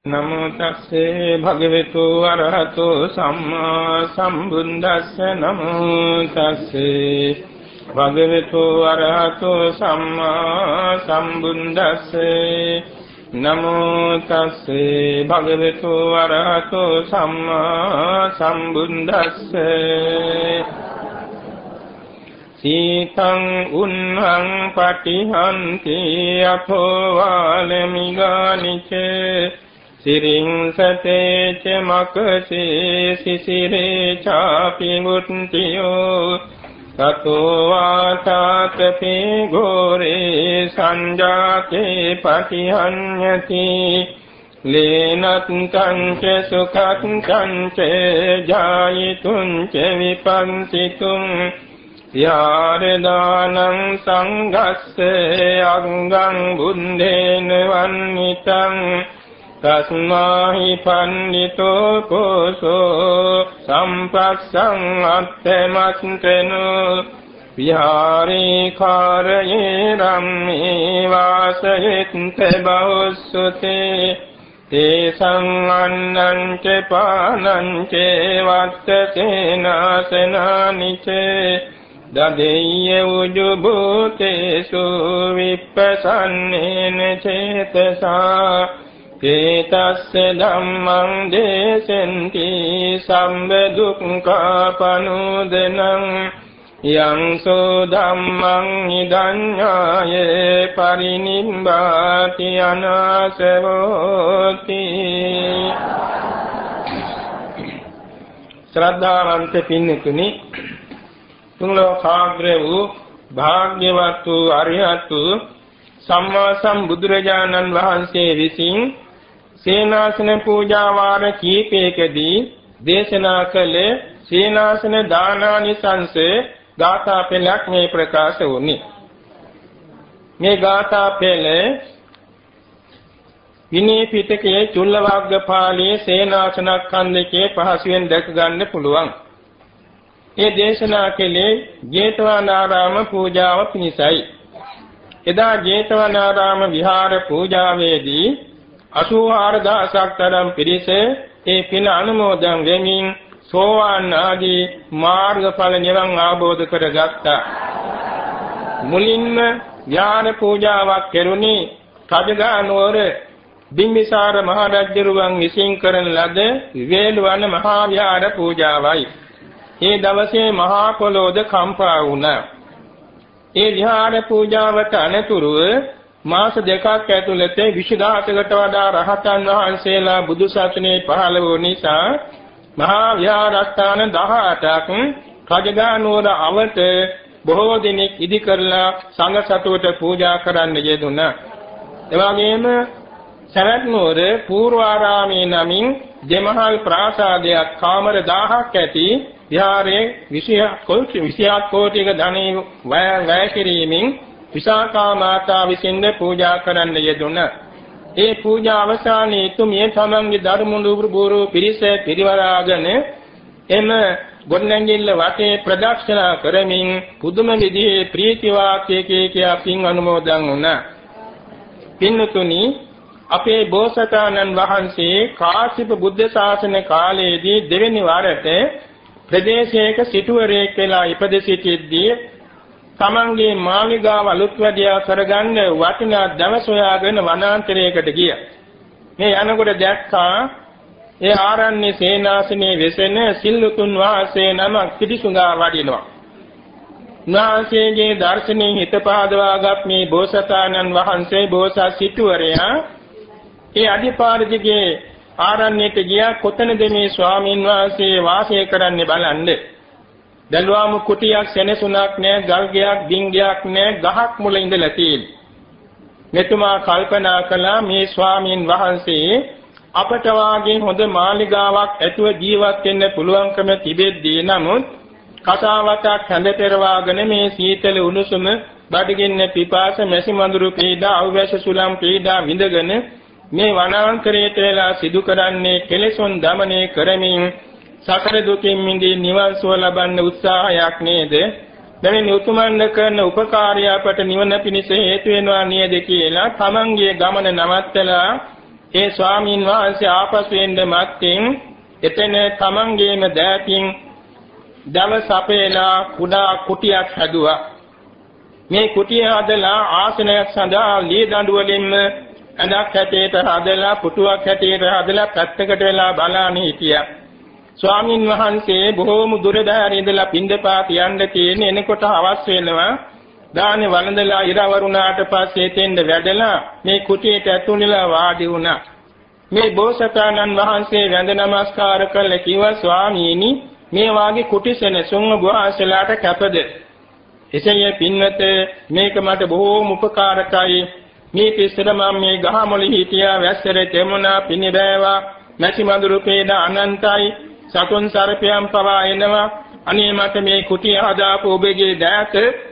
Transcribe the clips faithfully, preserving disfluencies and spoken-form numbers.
නමෝ තස්සේ භගවතු අරහතෝ සම්මා සම්බුද්දස්ස නමෝ තස්සේ භගවතු අරහතෝ සම්මා සම්බුද්දස්සේ නමෝ තස්සේ භගවතු අරහතෝ සම්මා සම්බුද්දස්සේ සීතං උන්හං පටිහන්ති අතෝ වාලමිගානිචේ සිරින් සතේ ච මකසේ සිසිරේ චාපි මුත්තියෝ තතෝ වාතාතපේ ගෝරේ සංජාතේ පටිහඤ්ඤති ලේනත්තං ච සුඛත්තං ච ජායිතුං ච විපන්තිතුං යාරදානං සංඝස්සේ අංගං බුද්ධේන වන්නිතං තස්මාහි පන්නිතෝ කෝසෝ සම්පස්සං අත්තමස්තනු විහාරේ කාරයේ රම්මේ වාසයෙත්ත බෞස්සුතේ තේසං අන්නං ච පානං ච වත්තසේනාසනානිචේ දදෙය්‍ය උජුභූතේසු විප්පසන්නේන චේතසා තේතස්ස ධම්මං දේසෙන්ති සම්බ දුක්ඛපනුදනං යං සෝ ධම්මං නිදඤ්ඤායේ පරිනිම්බාති අනාසවෝති. ශ්‍රද්ධාවන්ත පින්තුනි, තුන් ලෝකාග්‍ර වූ භාග්‍යවත් වූ අරිහත් වූ සම්මා සම්බුදුරජාණන් වහන්සේ විසින් සේනාසන පූජා වාර කීපයකදී දේශනා කළ සේනාසන දානානිසංස ගාථා පෙළක් මේ ප්‍රකාශ වුණි. මේ ගාථා පෙළ විනය පිටකයේ චුල්ලවග්ගපාළියේ සේනාසනස්කන්ධයේ පහසුවෙන් දැක ගන්න පුළුවන්. මේ දේශනා කළේ ජේතවනාරාම පූජාව පිණිසයි. එදා ජේතවනාරාම විහාර පූජාවේදී අසූහාර දහසක් තරම් පිරිස ඒ පින අනුමෝදන් වෙමින් සෝවාන් ආදී මාර්ගඵල නිවන් අවබෝධ කරගත්තා. මුලින්ම විහාර පූජාවක් කෙරුණේ කජගානුවර බිම්බිසාර මහ රජුරුවන් විසින් කරන ලද වේළුවන මහා විහාර පූජාවයි. ඒ දවසේ මහා පොළොවද කම්පා වුණා. ඒ විහාර පූජාවට අනතුරුව මාස දෙකක් ඇතුළත විසුදාසකට වඩා රහතන් වහන්සේලා බුදු සසුනේ පහළ වූ නිසා මහා විහාරස්ථාන දහඅටක් කජගානුවර අවත බොහෝ දිනක් ඉදි කරලා සංඝ සතුට පූජා කරන්න යෙදුණා. එවාගෙම සරත් නුවර පූර්වාරාමේ නමින් දෙමහල් ප්‍රාසාදයක් කාමර දහයක් ඇති විහාරයේ විසිහත් කෝටික ධනෙ වැය කිරීමෙන් විසාකා මාතා විසින් පූජා කරන්න යෙදුණා. ඒ පූජා අවසානයේ තුමිය තමන්ගේ ධර්මමුළු බුරු පිරිස පිරිවරාගෙන එම ගොඩනැගිල්ල වටේ ප්‍රදක්ෂිනා කරමින් පුදුම විදිහේ ප්‍රීති වාක්‍යයකින් කියා පින් අනුමෝදන් වුණා. පින්තුනි, අපේ බෝසතාණන් වහන්සේ කාශ්‍යප බුද්ධ ශාසන කාලයේදී දෙවෙනි වරට ප්‍රදේශයක සිටුවරයෙක් වෙලා ඉපද සිටියදී තමන්ගේ මාලිගාව අලුත් වැඩියා කරගන්න වටිනා දවස් හොයාගෙන වනාන්තරයකට ගියා. මේ යනකොට දැක්කා ඒ ආරණ්‍ය සේනාසනයේ වෙසෙන සිල්ලුතුන් වහන්සේ නමක් පිටිසුඟා වඩිනවා. උන්වහන්සේගේ දර්ශනයෙන් හිත පහදවාගත් මේ බෝසතාණන් වහන්සේ බෝසත් සිටුවරයා ඒ අධිපාරදිගේ ආරණ්‍යයට ගියා. කොතනද මේ ස්වාමීන් වහන්සේ වාසය කරන්නේ බලන්න. දල්වාම කුටියක් සෙනසුණක් නැහැ, ගල්ගයක් ඩිංගයක් නැහැ, ගහක් මුල ඉඳලා තියෙන්නේ. මෙතුමා කල්පනා කළා මේ ස්වාමීන් වහන්සේ අපට වාගේ හොඳ මාලිගාවක් ඇතුව ජීවත් වෙන්න පුළුවන්කම තිබෙද්දී නමුත් කසාවතක් හැඳ පෙරවාගෙන මේ සීතල උණුසුම බඩගින්න පිපාස මැසි මඳුරු පීඩා අවැස සුලම් පීඩා විඳගෙන මේ වනාන්තරයට වෙලා සිදු කරන්නේ කෙලෙසොන් දමනය කරමින් සතර දුකින් මිදී නිවන් සුව ලබන්න උත්සාහයක් නේද? මෙවැනි උතුමන් කරන උපකාරය අපට නිවන පිණිස හේතු වෙනවා නේද කියලා තමන්ගේ ගමන නවත්තලා ඒ ස්වාමීන් වහන්සේ ආපසු එන්න මත්තෙන් එතන තමන්ගේම දෑතින් දවස් අපේලා කුඩා කුටියක් හැදුවා. මේ කුටිය හදලා ආසනයක් සඳහා ලී දඬු වලින්ම ඇඳක් හැටියට හදලා පුටුවක් හැටියට හදලා පැත්තකට වෙලා බලන්න හිටියා. ස්වාමින් වහන්සේ බොහෝම දුර බැහැර ඉඳලා පින්දපාත යන්න තියෙන එනකොට අවස් වෙනවා. දානේ වළඳලා ඉරවරුණාට පස්සේ තෙන්ද වැඩලා මේ කුටියට ඇතුළේලා වාඩි වුණා. මේ බෝසතාණන් වහන්සේ වැඳ නමස්කාර කළා කිව්වා ස්වාමීනි මේ වාගේ කුටිසෙන සුංග බුවාසලාට කැපද? එසේය පින්වත මේක මට බොහෝම උපකාරකයි. මේ පිස්සර මම මේ ගහමොළි හිටියා වැස්සර තෙමුණා පිනිබෑවා නැසි මඳුරු පේන අනන්තයි සතුන් සර්පයන් පවා එනවා. අනේ මට මේ කුටිය හදාපු ඔබගේ දෑත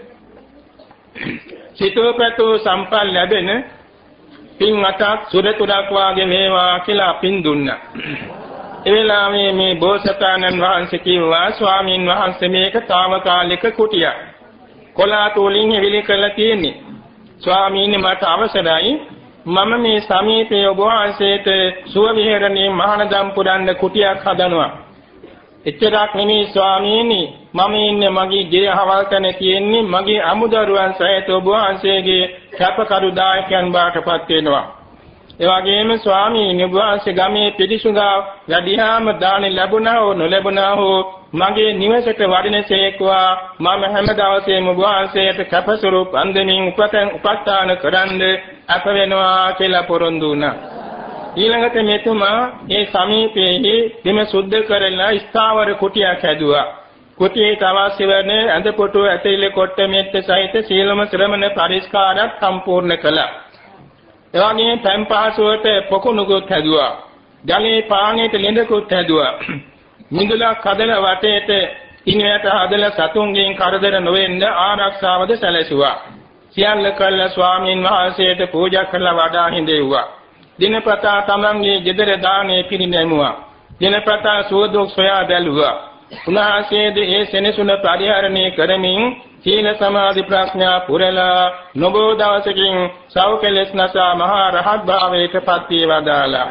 සිතෝපතෝ සම්පල් ලැබෙන පින් අටක් සුරතුරක් වාගේ මේවා කියලා පින් දුන්නා. ඒ වෙලාවේ මේ බෝසතාණන් වහන්සේ කිව්වා ස්වාමීන් වහන්සේ මේක తాවකාලික කුටියක්. කොලාතෝලින් එවිලි කරලා තියෙන්නේ. ස්වාමීනි මට අවසරයි මම මේ සමීපයේ ඔබ වහන්සේට සුව විහරණේ මහානදම් පුරන්න කුටියක් හදනවා. එච්චරක් නෙමෙයි ස්වාමීනි මම ඉන්නේ මගේ ගේ හවල් තැන තියෙන්නේ මගේ අමුදරුවන් සහිත ඔබ වහන්සේගේ කැපකරු දායකයන් බාටපත් වෙනවා. ඒ වගේම ස්වාමීනි ඔබ වහන්සේ ගමේ පිළිසුගා වැඩිහාම දාන ලැබුණා හෝ නොලැබුණා හෝ මගේ නිවසට වඩිනසේකවා මම හැම දවසේම ඔබ වහන්සේට කැපසුරුප් අන්දමින් උපතන් උපස්ථාන කරන්න අප වෙනවා කියලා පොරොන්දු වුණා. ඊළඟට මෙතුමා ඒ සමීපයේ බිම සුද්ධ කරලා ස්ථාවර කුටියක් හැදුවා. කුටියේ අවශ්‍ය වන ඇඳ පොටු ඇතිලි කොට මෙත් සහිත සීලම ශ්‍රමණ පරිස්කාරات සම්පූර්ණ කළා. එවැනි පම්පාසුවට පොකුණුකුත් හැදුවා. ජලයේ පානීයට ලිඳකුත් හැදුවා. මිදුලක් හදලා වටේට ඉනියට හදලා සතුන්ගෙන් කරදර නොවෙන්න ආරක්ෂාවද සැලසුවා. සියල්ල කළ ස්වාමීන් වහන්සේට පූජා කරලා වඩා හිඳෙව්වා. දිනපතා තමන්ගේ ගෙදර දානේ පිරිනැමුවා. දිනපතා සුවදුක් සොයා බැලුවා. උන්වහන්සේද ඒ සෙනසුන පරිහරණය කරමින් සීල සමාධි ප්‍රඥා පුරලා නොබෝ දවසකින් සෞඛලස් නසා මහා රහත් භාවයට පත් වේවදාලා.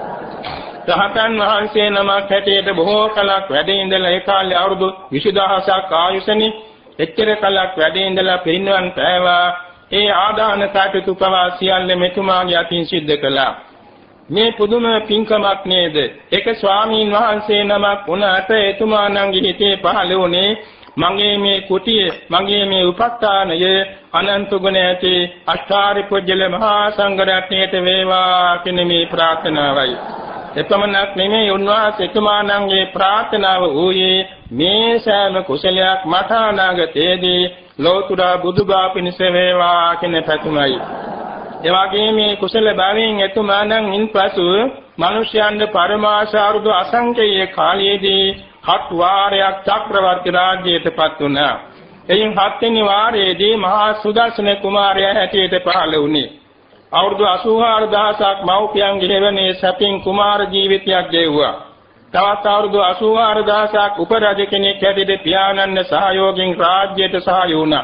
රහතන් වහන්සේ නමක් හැටියට බොහෝ කලක් වැඩ ඉඳලා ඒ කාලේ අවුරුදු විසිදහසක් ආයුෂනි එච්චර කලක් වැඩ ඉඳලා පිරිනිවන් පෑවා. ඒ ආදාන කටයුතු පවා සියල්ල මෙතුමාගේ අතින් සිද්ධ කළා. මේ පුදුම පින්කමක් නේද? ඒක ස්වාමීන් වහන්සේ නමක් වුණාට එතුමාණන්ගේ හිතේ පහළ වුණේ මගේ මේ කුටිය මගේ මේ උපස්ථානය අනන්ත ගුණ ඇති අෂ්ටාරි පුජ්‍යල මහා සංඝ රත්නයට වේවා කියන මේ ප්‍රාර්ථනාවයි. එපමණක් නෙමෙයි උන්වහන්සේ එතුමාණන්ගේ ප්‍රාර්ථනාව වූයේ මේ සෑම කුසලයක් මට අනාගතයේදී ලෝතුරා බුදුබව පිණිස වේවා කියන පැතුමයි. ඒ වගේම මේ කුසල භාවයෙන් එතුමාණන් ඉන්පසු මිනිසයන්ගේ පරමාශාරුදු අසංකේය කාලයේදී හත් වාරයක් චක්‍රවර්ති රාජ්‍යයටපත් වුණා. එයින් හත්වෙනි වාරයේදී මහා සුදර්ශන කුමාරයා හැටියට පහළ වුණේ. අවුරුදු අසූහාර දහසක් මව්පියන්ගේ හේවනේ සැපින් කුමාර ජීවිතයක් ගෙවුවා. තවත් අවුරුදු අසූහාර දහසක් උපරාජ කෙනෙක් හැටියට පියාණන්ගේ සහයෝගයෙන් රාජ්‍යයට සහාය වුණා.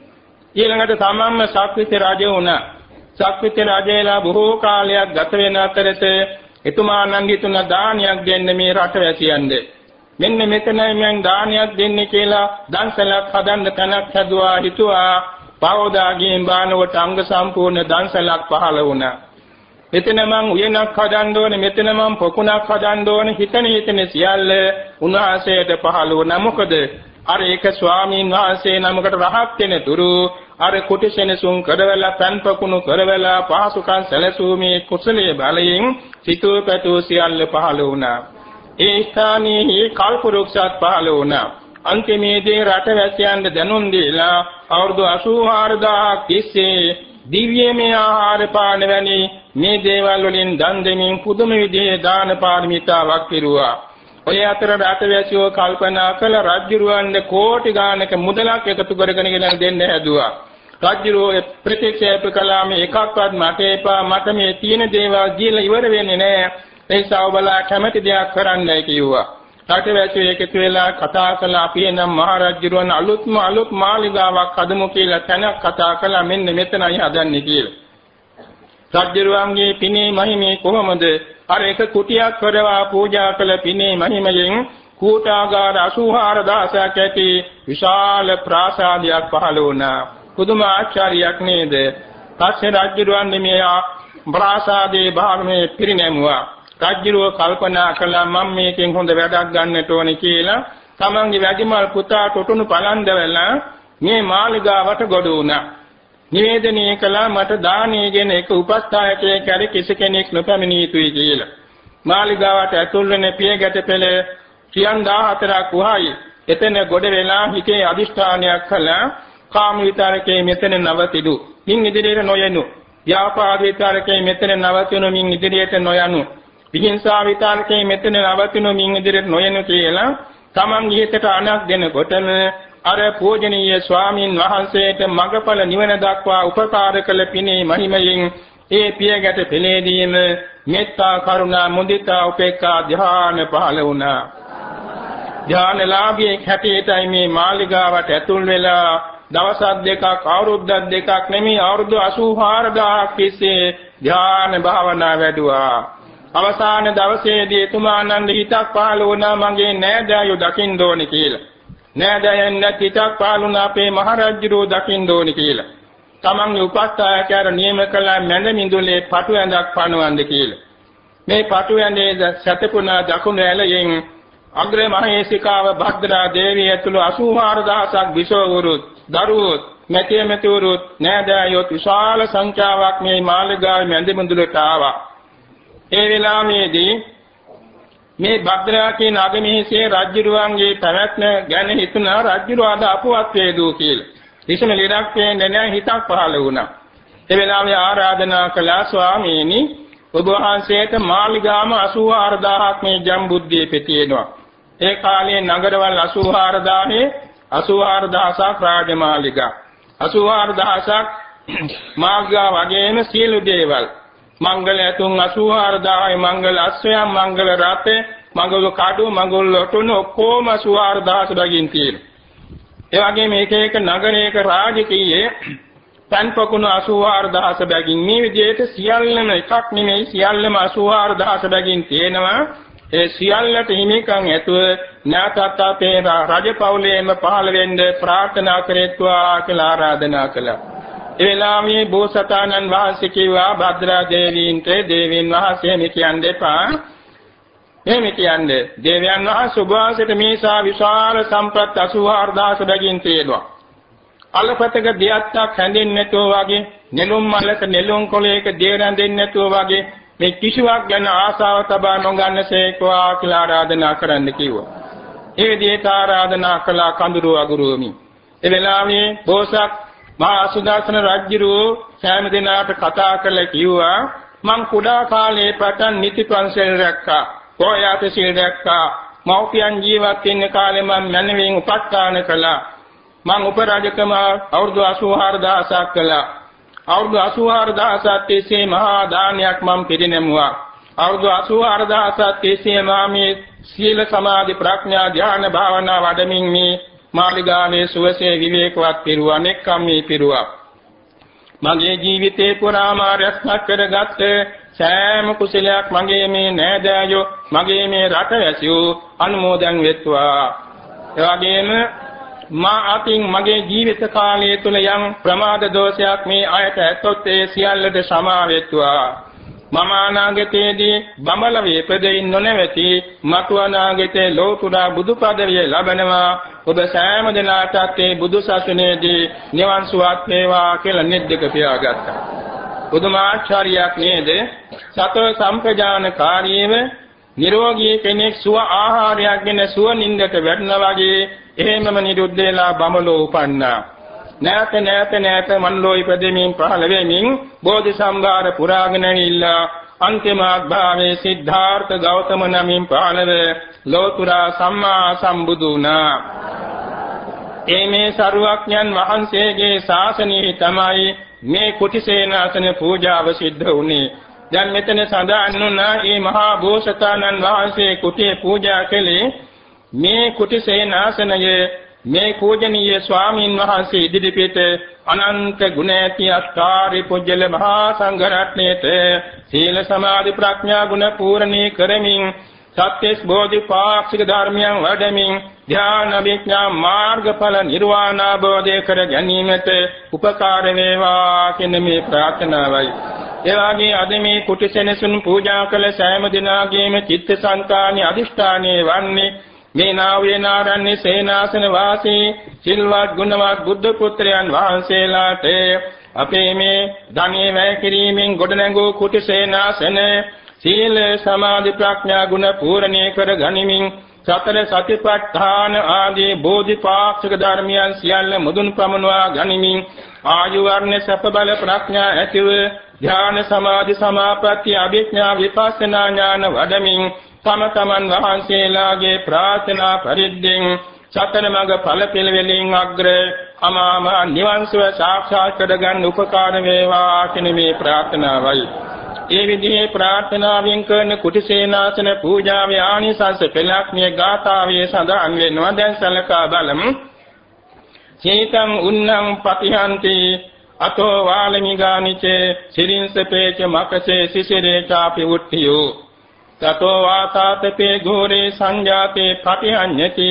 ඊළඟට තමන්ම සක්විති රජ වුණා. සක්විති රජයලා බොහෝ කාලයක් ගත වෙන අතරේ එතුමාණන්ගේ තුන දානයක් දෙන්න මේ රටවැසියන්ගේ. මෙන්න මෙතනයි මම දානයක් දෙන්නේ කියලා දන්සලක් හදන්න තැනක් හැදුවා හිතුවා. පවෝදාගෙන් බානවට අංග සම්පූර්ණ දන්සලක් පහළ වුණා. මෙතන මං උයනක් හදන්න ඕනේ, මෙතන මං පොකුණක් හදන්න ඕනේ, හිතන හිතන සියල්ල උන්වහන්සේට පහළ වුණා. මොකද අර ඒක ස්වාමීන් වහන්සේ නමකට රහත් වෙන තුරු අර කුටිසෙනසුන් කරවලා පන් පොකුණු කරවලා පහසුකම් සැලසුමේ කුසලයේ බලයෙන් සිතෝ පැතෝ සියල්ල පහළ වුණා. ඒ ස්ථානයේ කල්පවෘක්ෂත් පහළ වුණා. අන්තිමේදී රටවැසියන්ට දැනුම් දීලා අවුරුදු අසූහාරදාහක් තිස්සේ දිව්‍යමය ආහාර පාන වැනි මේ දේවල් වලින් දන් දෙමින් පුදුම විදිහේ දාන පාරමිතාවක් පිරුවා. ඔය අතර රටවැසියෝ කල්පනා කළ රජුරවන්ගේ කෝටි ගානක මුදලක් එකතු කරගෙන ගෙන දෙන්න හැදුවා. රජුරෝ ප්‍රතික්ෂේප කළා මේ එකක්වත් මට එපා, මට මේ තියෙන දේවල් දීලා ඉවර වෙන්නේ නැහැ. ඒ නිසා ඔබලා කැමති දෙයක් කරන්නයි කිව්වා. රටවැසියෝ එකතු වෙලා කතා කළා අපි එනම් මහරජුරවන් අලුත්ම අලුත් මාලිගාවක් හදමු කියලා තැනක් කතා කළා. මෙන්න මෙතනයි හදන්නේ කියලා. රජ්ජුරුවන්ගේ පිනේ මහිමේ කොහොමද? අර එක කුටියක් කරවා පූජා කළ පිනේ මහිමයෙන් කූටාගාර අසූහාර දහසක් ඇති විශාල ප්‍රාසාදයක් පහළ වුණා. පුදුම ආශ්චර්යයක් නේද? පස්සේ රජ්ජුරුවන් මේ ප්‍රාසාදයේ භාගමේ පිරිනැමුවා. රජ්ජුරුව කල්පනා කළා මම මේකෙන් හොඳ වැඩක් ගන්නට ඕනේ කියලා තමන්ගේ වැඩිමල් පුතා टोटුණු පලන්දවලා මේ මාලිගාවට ගොඩ වුණා. නිවේදනය කළා මට දානීයගෙන එක උපස්ථායකයෙක් කැරි කිසි කෙනෙක් නොපැමිණිය යුතුයි කියලා. මාලිගාවට ඇතුල් වෙන පියගැට පෙළ සියම් දහහතරක් වහයි. එතන ගොඩ වෙලා හිතේ අදිෂ්ඨානයක් කළා කාම විතරකේ මෙතන නවතිදු. මින් ඉදිරියට නොයනු. ව්‍යාපාද විතරකේ මෙතන නවතිනු මින් ඉදිරියට නොයනු. විහිංසා විතරකේ මෙතන නවතිනු මින් ඉදිරියට නොයනු කියලා තමන් හිතට අනක් දෙනකොටම අර පූජනීය ස්වාමින් වහන්සේට මඟඵල නිවන දක්වා උපකාර කළ පිනේ මහිමයෙන් ඒ පියගැට පෙළේදීම මෙත්තා කරුණා මුදිතා උපේක්ඛා ධ්‍යාන පහළ වුණා. ධ්‍යානලාභී හැටියටයි මේ මාලිගාවට ඇතුල් වෙලා දවසක් දෙකක් අවුරුද්දක් දෙකක් නෙමෙයි අවුරුදු අසූහාර දහසක් තිස්සේ ධ්‍යාන භාවනා වැඩුවා. අවසාන දවසේදී එතුමානන්ද හිතක් පහළ වුණා මගේ නෑදෑයෝ දකින්න ඕනේ කියලා. නෑදෑයන් හිතක් පහළ වුණා අපේ මහරජුරෝ දකින්න ඕනේ කියලා. තමන්ගේ උපස්ථායකයර නියම කළ මැද මිඳුලේ පටු ඇඳක් පනවන්න කියලා. මේ පටු ඇඳේ සැතපුණා දකුණු ඇලයෙන් අග්‍ර මහේසිකාව භද්‍රා දේවිය ඇතුළු අසූහාර දහසක් විසවවරුත් දරුවොත් මෙතිය මෙතිවරුත් නෑදෑයෝ විශාල සංඛ්‍යාවක් මේ මාලිගාවේ මැද මිඳුලට ආවා. ඒ වෙලාවේදී මේ භද්‍රා කියන අගමහේසියේ රජුරුවන්ගේ පැවැත්ම ගැන හිතුණා රජුරුව අද අපවත් වේදෝ කියලා. විසම ලෙඩක් පේන්නේ නැහැ හිතක් පහළ වුණා. ඒ වෙලාවේ ආරාධනා කළා ස්වාමීනි ඔබ වහන්සේට මාලිගාම අසූහාර දහසක් මේ ජම්බුද්දීපේ පෙතියෙනවා. ඒ කාලේ නගරවල් අසූහාර දහසේ අසූහාර දහසක් රාජමාලිගා අසූහාර දහසක් මාර්ගා වගේම සියලු දේවල් මංගල ඇතුන් අසූහාර දහසයි මංගල අශ්වයන් මංගල රථේ මංගල කඩු මංගල ලොටුන ඔක්කොම අසූහාර දහස බගින් තියෙනවා. ඒ වගේම එක එක නගරයක රාජකීයේ තන්පකුණු අසූහාර දහස බැගින් මේ විදිහට සියල්ලම එකක් නෙමෙයි සියල්ලම අසූහාර දහස බැගින් තියෙනවා. ඒ සියල්ලට හිමිකම් ඇතුව ඥාතත් අපේ රජපෞලේම පහළ වෙන්න ප්‍රාර්ථනා කරේත්වා කියලා ආරාධනා කළා. ඒ වෙලාවේ බෝසතාණන් වහන්සේ කිව්වා භද්‍රා දේවීන්ට දේවීන් වහන්සේ මේ කියන්නේ එපා. එහෙම කියන්නේ දේවයන් වහන්සේ සුභාසිත මේසා විශාල සම්පත් අසූහාර දහස බැගින් තියෙනවා. අලපතක දියත්තක් හැඳින්නේ නැතුව වගේ නෙළුම් මලක නෙළුම් කොළයක දිය රැඳෙන්නේ නැතුව වගේ මේ කිසිවක් ගැන ආසාව තබා නොගන්නසේකවා කියලා ආරාධනා කරන්න කිව්වා. ඒ විදිහට ආරාධනා කළා කඳුරු අගුරුවමි. ඒ වෙලාවේ බෝසත් මහා සුදර්ශන රජුරෝ සෑම දිනකට කතා කරලා කිව්වා මං කුඩා කාලේ පටන් නිති පන්සල් රැක්කා. පොයාත සීල් රැක්කා. මෞපියන් ජීවත් වෙන්න කාලේ මම මැනවින් උපස්ථාන කළා. මං උපරාජකම අවුරුදු අසූහාර දහසක් කළා. අවුරුදු අසූහාර දහසක් තිස්සේ මහා දානයක් මම පිළිනැමුවා. අවුරුදු අසූහාර දහසක් තිස්සේ මා මේ සීල සමාධි ප්‍රඥා ධ්‍යාන භාවනා වඩමින් මේ මාලිගාවේ සුවසේ විවේකවත් පිරුවා නෙක්ඛම් මේ පිරුවා. මගේ ජීවිතේ පුරාම රැස්මත් කරගත් සෑම කුසලයක් මගේ මේ නෑදෑයෝ මගේ මේ රටවැසියෝ අනුමෝදන් වෙත්වා. ඒ වගේම මා අතින් මගේ ජීවිත කාලය තුල යම් ප්‍රමාද දෝෂයක් මේ අයට ඇතොත් ඒ සියල්ලට සමා වෙත්වා. මම අනාගතයේදී බඹල වේපදෙයින් නොනැවති මතු අනාගතයේ ලෝතුරා බුදු පදවිය ලබනවා. ඔබ සෑම දිනකටත් මේ බුදු සසුනේදී නිවන් සුවත් වේවා කියලා නෙද්දක පියාගත්තා. පුදුමාචාර්යයක් නේද? සතර සම්ප්‍රජානකාරීව නිරෝගී කෙනෙක් සුව ආහාරයක් ගෙන සුව නින්දට වැටෙනා වගේ එහෙමම නිරුද්ධ වෙලා බඹලෝ උපන්නා. නැත නැත නැත මන්ලෝ ඉපදෙමින් පහළ වෙමින් බෝධි සම්භාර පුරාගෙන ඉල්ලා අන්තිම භාවයේ සිද්ධාර්ථ ගෞතම නමින් පහළව ලෝතුරා සම්මා සම්බුදුනා. එමේ සරුවඥන් වහන්සේගේ ශාසනයේ තමයි මේ කුටිසේනාසන පූජාව සිද්ධ වුණේ. දැන් මෙතන සඳහන් වුණා මේ මහා බෝසතාණන් වහන්සේ කුටිය පූජා කළේ මේ කුටිසේනාසනයේ මේ පූජනීය ස්වාමීන් වහන්සේ ඉදිරිපිට අනන්ත ගුණ ඇති අස්කාරි පුජ්‍යල මහා සංඝ රත්නයේත සීල සමාධි ප්‍රඥා ගුණ පූර්ණී කරමින් සත්‍යස් බෝධිපාක්ෂික ධර්මයන් වඩමින් ධ්‍යාන විඥා මාර්ගඵල නිර්වාණ අවබෝධය කර ගැනීමට උපකාර වේවා කියන මේ ප්‍රාර්ථනාවයි. ඒ වගේ අද මේ කුටිසෙනසුන් පූජා කළ සෑම දිනාගේම චිත්තසංතානි අදිෂ්ඨානයේ වන්නේ මේ නාවේ නාරණ්‍ය සේනාසන වාසී සිල්වත් ගුණවත් බුද්ධ පුත්‍රයන් වහන්සේලාට අපේ මේ ධනෙ වැය කිරීමෙන් ගොඩනැගූ කුටිසේනාසන සීල සමාධි ප්‍රඥා ගුණ පූර්ණේ කර ගනිමින් සතර සතිපට්ඨාන ආදී බෝධිපාක්ෂික ධර්මයන් සියල්ල මුදුන් පමුණවා ගනිමින් ආයු වර්ණ සප බල ප්‍රඥා ඇතිව ධ්‍යාන සමාධි සමාපatti අභිඥා විපස්සනා ඥාන වඩමින් තම තමන් වහන්සේලාගේ ප්‍රාර්ථනා පරිද්දෙන් සතර මඟ ඵල පිළිවෙලින් අග්‍ර අමාම නිවන් සුව සාක්ෂාත් කරගන්න උපකාර වේවා කියන මේ ප්‍රාර්ථනාවයි. ඒ විදිහේ ප්‍රාර්ථනාවෙන් කරන කුටිසේනාසන පූජාවේ ආනිසංස පෙළක් මේ ගාථාවේ සඳහන් වෙනවා. දැන් සලකා බලමු. චේතං උන්නං පතිහන්ති අතෝ වාලමිගානිචේ සිරින්සපේච මකසේ සිසිරේ චාපි උට්ඨියෝ තතෝ වාතාතපේ ගෝරේ සංජාතේ පටිහඤ්ඤති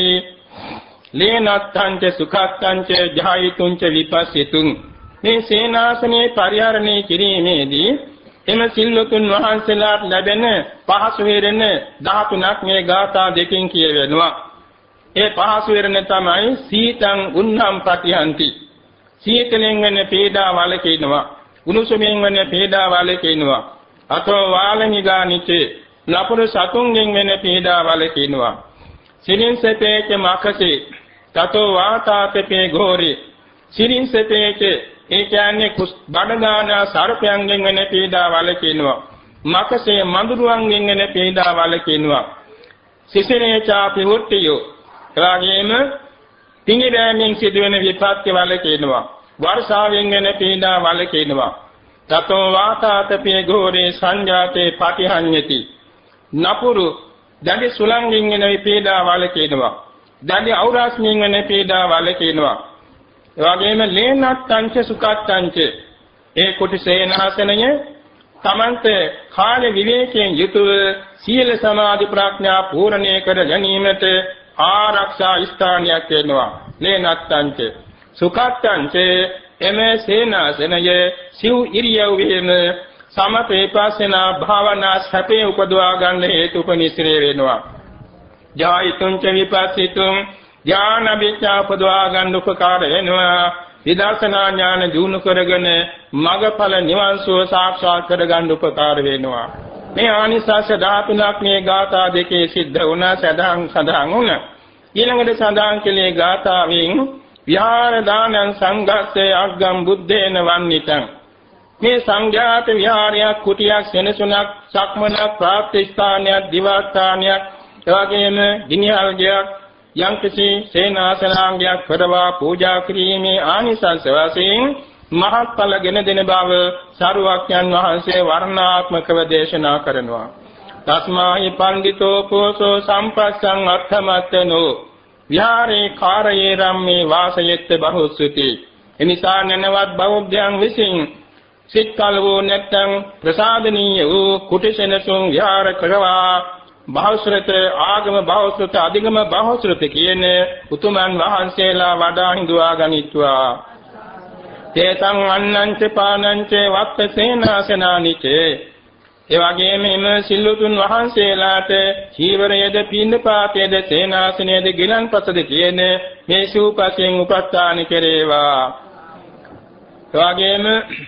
ලේනත්තං ච සුඛත්තං ච ජායිතුං ච විපස්සිතුං. මේ සේනාසනේ පරිහරණය කිරීමේදී එම සිල්වතුන් වහන්සේලාට ලැබෙන පහසු වෙරෙන දහතුනක් මේ ගාථා දෙකෙන් කියවෙනවා. ඒ පහසු වෙරෙන තමයි සීතං උන්නම් පටිහන්ති. සීතලෙන් වෙන පීඩා වලකිනවා. උණුසුමින් වෙන පීඩා වලකිනවා. අතෝ වාලමිගානිචේ ලපුරු සතුන්ගෙන් වෙන පීඩා වලකිනවා. සිරින්සපේච මකසේ තතෝ වාතාතපේ ගෝරේ සිරින්සපේච ඒ කියන්නේ බඩදාන සර්පයන්ගෙන් වෙන පීඩා වලකිනවා. මකසේ මඳුරුවන්ගෙන් වෙන පීඩා වලකිනවා. සිසිරේ චාපි උට්ඨියෝ එවාගෙම තිඟිරෑමෙන් සිදුවෙන විපත්ති වලකිනවා. වර්ෂාවෙන් වෙන පීඩා වලකිනවා. තතෝ වාතාතපේ ගෝරේ සංජාතේ පටිහඤ්ඤති. නපුරු දැඩි සුලංගෙන් වෙන පීඩා වලකිනවා. දැඩි අවරාස්මින් වෙන පීඩා වලකිනවා. එවාගෙම ලේනත්තංච සුඛත්තංච ඒ කුටිසේනාසනය තමන්ට කාල විවේකයෙන් යුතුව සීල සමාධි ප්‍රඥා පූර්ණේ කර ගැනීමට ආරක්ෂා ස්ථානයක් වෙනවා. ලේනත්තංච සුඛත්තංච එමේ සේනාසනය සිව් ඉරියව්වෙම සමපේපස්සනා භාවනා සැපේ උපදවා ගන්න හේතුපනිශ්‍රේ වෙනවා. ජායිතුං ච විපස්සිතුං ඥාන විචා උපදවා ගන්න උපකාර වෙනවා. විදර්ශනා ඥාන දිනු කරගෙන මගඵල නිවන් සුව සාක්ෂාත් කර ගන්න උපකාර වෙනවා. මේ ආනිසංස ධාතුණක් මේ ගාථා දෙකේ සිද්ධ වුණා සදාන් සදාන් වුණා. ඊළඟට සදාන් කෙලේ ගාථාවෙන් විහාර දානං සංඝස්සේ අග්ගම් බුද්දේන වන්නිතං. මේ සංඝයාත විහාරයක් කුටියක් සෙනසුනක් සක්මනක් ප්‍රාප්තිස්ථානයක් දිවාස්ථානයක් එවැගේම ගිනිහල්ගයක් යම්කිසි සේනාසනාංගයක් කරවා පූජා කිරීමේ ආනිසංස වශයෙන් මහත්ඵලගෙන දෙන බව සරුවක්යන් වහන්සේ වර්ණාත්මකව දේශනා කරනවා. තස්මාහි පණ්ඩිතෝ පෝසෝ සම්පස්සං අර්ථමත්තනෝ විහාරේ කාරයේ රම්මේ වාසයෙත්ත බහුසුති. එනිසා නැනවත් බෞද්ධයන් විසින් සිත්කල වූ නැත්නම් ප්‍රසාදනීය වූ කුටිසෙනසුන් විහාර කරවා බහුශ්‍රත ආගම බහුශ්‍රත අධිගම බහුශ්‍රත කියන උතුමන් වහන්සේලා වඩා හිඳුවා ගනිත්වා. තේතං අන්නංච පානංච වත්තසේනාසනානිච. ඒ වගේම එම සිල්ලුතුන් වහන්සේලාට චීවරයේද පින්නපාතයේද සේනාසනයේද ගිලන්පසද කියන මේ සූපසෙන් උපස්ථාන කෙරේවා. ඒ වගේම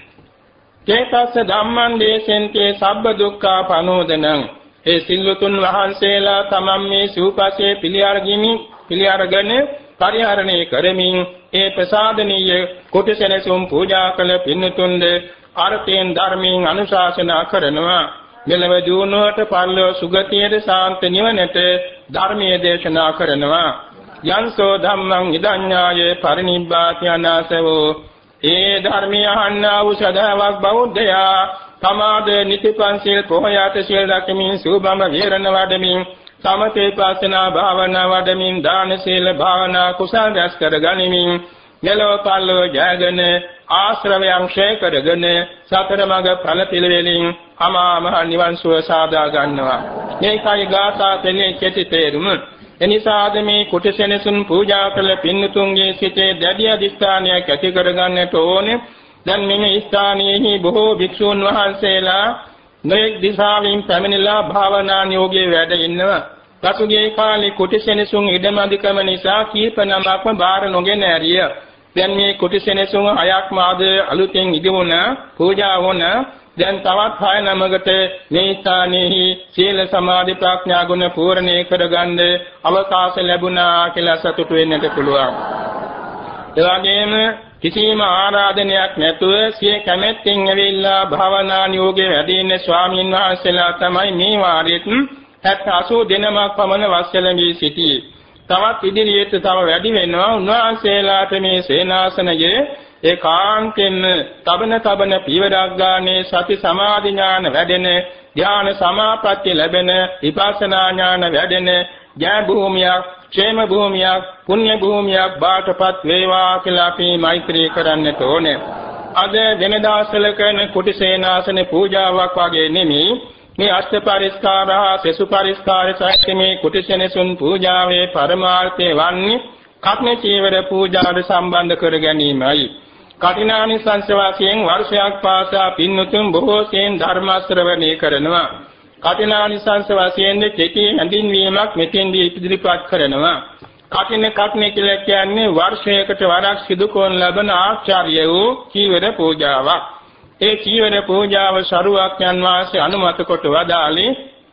චේතස්ස ධම්මං දේශෙන්තේ සබ්බ දුක්ඛා පනෝදනං. ඒ සිල්වතුන් වහන්සේලා තමන් මේ සූපසේ පිළිඅරගිමි පිළිඅරගෙන පරිහරණය කරමින් ඒ ප්‍රසාදනීය කුටිසෙනසුම් පූජා කළ පින්තුන්ද අර්ථයෙන් ධර්මයෙන් අනුශාසනා කරනවා. මෙලව දිනුවට පරලෝ සුගතියේ සාන්ත නිවනට ධර්මයේ දේශනා කරනවා. යන්සෝ ධම්මං ඉදඤ්ඤායේ පරිනිබ්බාති අනාසවෝ. ඒ ධර්මය අහන්නා වූ සදාවක් බෞද්ධයා තමාද නිතිපන්සිල් පොහොයාත සිල් රැකමින් සූබම විහරණ වඩමින් සමතේ පස්සනා භාවනා වඩමින් දාන සීල භාවනා කුසල රැස් කර ගනිමින් මෙලොව පරලොව ජයගෙන ආශ්‍රවයන් ක්ෂය කරගෙන සතර මඟ ඵල පිළිවෙලින් අමා මහ නිවන් සුව සාදා ගන්නවා. මේකයි ගාථා පෙළේ කෙටි තේරුම. එනිසාද මේ කුටිසෙනසුන් පූජා කළ පින්තුන්ගේ සිතේ දැඩි අධිෂ්ඨානයක් ඇති කරගන්නට ඕනේ. දැන් මේ ස්ථානයේහි බොහෝ භික්ෂූන් වහන්සේලා නොඑක් දිශාවෙන් පැමිණලා භාවනා නියෝගයේ වැඩ ඉන්නවා. පසුගිය කාලේ කුටිසෙනසුන් ඉදමදිකම නිසා කීප නමක්ම බාර නොගෙන ඇරිය. දැන් මේ කුටිසෙනසුන් හයක්ම ආද අලුතෙන් ඉදිවුණ පූජා වුණ දැන් තවත් හය නමකට මේ ස්ථානයේහි සීල සමාධි ප්‍රඥා ගුණ පූර්ණේ කරගන්න අවකාශ ලැබුණා කියලා සතුටු වෙන්නට පුළුවන්. ඒ වගේම කිසිම ආරාධනයක් නැතුව සිය කැමැත්තෙන් ඇවිල්ලා භාවනා නියෝගයේ වැඩ ඉන්න ස්වාමීන් වහන්සේලා තමයි මේ වාරෙත් අසූ දිනමක් පමණ වස්සලමී සිටියේ. තවත් ඉදිරියට තව වැඩි වෙනවා. උන්වහන්සේලාට මේ සේනාසනයේ ඒකාන්තයෙන් තබන තබන පියවරක් ගානේ සති සමාධි ඥාන වැඩෙන, ධ්‍යාන සමාපatti ලැබෙන, විපස්සනා ඥාන වැඩෙන ජය භූමියක්, ക്ഷേම භූමියක්, පුණ්‍ය භූමියක් බාටපත් වේවා කියලා අපි මෛත්‍රී කරන්නට ඕනේ. අද වෙනදාසල කරන කුටි සේනාසන පූජාවක් වගේ නෙමෙයි මේ අෂ්ට පරිස්කාර හා සසු පරිස්කාර සහිත මේ කුටිසෙනසුන් පූජාවේ පරමාර්ථය වන්නේ කඨින චීවර පූජාවට සම්බන්ධ කර ගැනීමයි. කඨිනානිසංස වාසයෙන් වර්ෂයක් පාසා පින්වතුන් බොහෝ සෙයින් ධර්ම ශ්‍රවණය කරනවා. කඨිනානිසංස වාසයෙන් කෙටි හැඳින්වීමක් මෙතෙන්දී ඉදිරිපත් කරනවා. කඨින කඨින කියලා කියන්නේ වර්ෂයකට වරක් සිදු කරන ලබන ආචාර්ය වූ චීවර පූජාවක්. ඒ චීවර පූජාව සරුවක්යන් වාසේ අනුමත කොට වදාළේ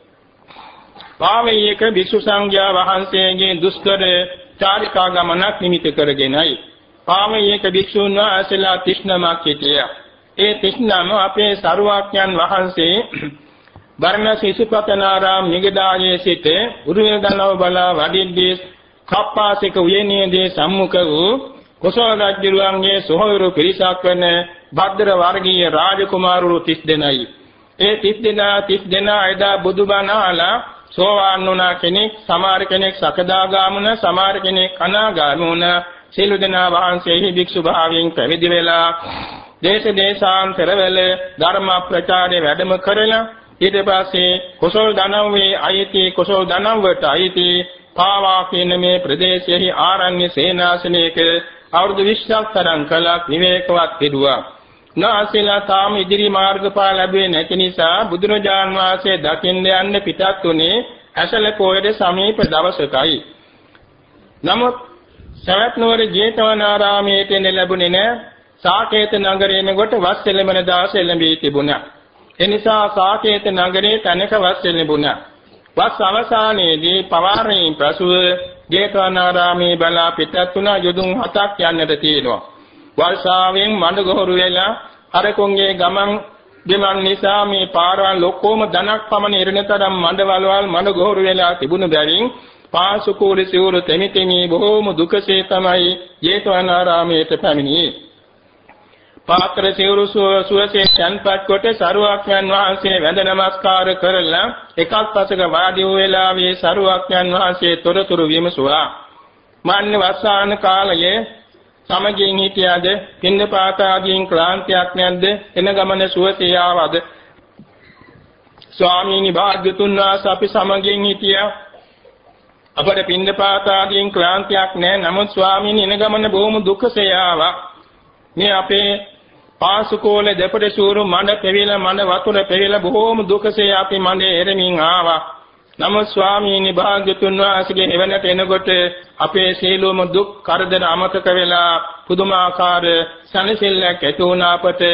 පාවේයක භික්ෂු සංඝයා වහන්සේගේ දුෂ්කර චාරිකා ගමනක් නිමිති කරගෙනයි. පාවේයක භික්ෂුන් වහන්සේලා තිස් නමක් සිටියා. ඒ තිස් නම අපේ සරුවක්යන් වහන්සේ බර්ණස් ඉසිපතනාරාම නිගදායේ සිට උරුවෙල් දනව බලා වඩිද්දී කප්පාසික උයනේදී සම්මුඛ වූ කොසල් රජුගේ සොහොයුරු පිරිසක් වන භද්‍ර වර්ගීය රාජකුමාරවරු තිස් දෙනයි. ඒ තිස් දෙනා තිස් දෙනා එදා බුදුබණ අහලා සෝවාන් වුණා කෙනෙක්, සමහර කෙනෙක් සකදාගාමුණ, සමහර කෙනෙක් අනාගාමුණ සියලු දෙනා වහන්සේහි භික්ෂු භාවයෙන් පැවිදි වෙලා දේශ දේශාන්තරවල ධර්ම ප්‍රචාරය වැඩම කරලා ඊට පස්සේ කුසල් දනව්වේ අයිති කුසල් දනව්වට අයිති පාවා කියන මේ ප්‍රදේශයේ ආරණ්‍ය සේනාසනයක අවුරුදු විස්සක් තරම් කලක් විවේකවත් කෙරුවා. නාසීලා තාම ඉදිරි මාර්ගඵල ලැබුවේ නැති නිසා බුදුරජාන් වහන්සේ දකින්න යන්න පිටත් උනේ ඇසල පොයේ සමීප දවසකයි. නමුත් සවැත් නුවර ජේතවනාරාමයේ තෙන්න ලැබුණේ නැහැ. සාකේත නගරයෙන් කොට වස්සෙලමන දාස එළඹී තිබුණා. ඒ නිසා සාකේත නගරයේ තැනක වස් එළඹුණා. වස් අවසානයේදී පවාරයෙන් පසුව ජේතවනාරාමයේ බලා පිටත් වුණා. යොදුන් හතක් යන්නට තියෙනවා. වර්ෂාවෙන් මඩගොහරු වෙලා අරකුන්ගේ ගමන් දෙමන් නිසා මේ පාරවල් ලොකෝම ධනක් පමණ ඉරණ තරම් මඩවලවල් මඩගොහරු වෙලා තිබුණු බැවින් පාසු කූලි සිවුරු තෙමිතෙමි බොහෝම දුකසේ තමයි ජේතවනාරාමයට පැමිණියේ. පාත්‍ර සිවුරු සුවසේ තන්පත් කොට සරුවක්යන් වහන්සේ වැඳ නමස්කාර කරලා එකක් පසක වාඩි වූ වෙලාවේ සරුවක්යන් වහන්සේ තොරතුරු විමසුවා. මාන්නේ වස්සාන කාලයේ සමගින් හිටියද පින්නපාත ආදීන් ක්ලාන්තියක් නැද්ද? එන ගමන සුවසේ ආවද? ස්වාමීනි භාග්‍යතුන් වහන්සේ අපි සමගින් හිටියා. අපට පින්නපාත ආදීන් ක්ලාන්තියක් නැහැ. නමුත් ස්වාමීනි එන ගමන බොහොම දුකසේ ආවා. මේ අපේ පාසුකෝල දෙපඩ සූරු මඩ පෙවිලා මඩ වතුර පෙවිලා බොහෝම දුකසේ අපි මඩේ එරමින් ආවා. නමුත් ස්වාමීනි භාග්‍යතුන් වහන්සේගේ එවනට එනකොට අපේ සීලෝම දුක් කරදර අමතක වෙලා පුදුමාකාර සනසිල්ලක් ඇති වුණා. අපට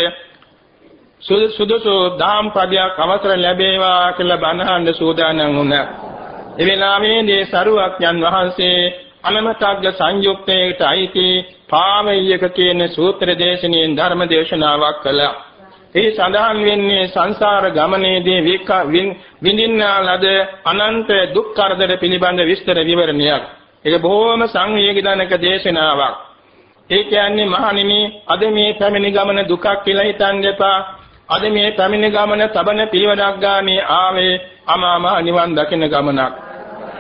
සුදුසු දාම් පදයක් අවසර ලැබේවා කියලා බණහඬ සූදානම් වුණා. ඒ වෙලාවේදී සරුවක්යන් වහන්සේ අනමතග්ග සංයුක්තයට අයිති පාවේයක කියන සූත්‍ර දේශනාවෙන් ධර්ම දේශනාවක් කළා. ඒ සඳහන් වෙන්නේ සංසාර ගමනේදී විඳින්නා ලද අනන්ත දුක් කරදර පිළිබඳ විස්තර විවරණයක්. ඒක බොහෝම සංවේගීජනක දේශනාවක්. ඒ කියන්නේ මහණෙනි අද මේ පැමිණි ගමන දුකක් කියලා හිතන්න එපා. අද මේ පැමිණි ගමන තබන පියවරක් ගානේ ආවේ අමා මහ නිවන් දකින ගමනක්.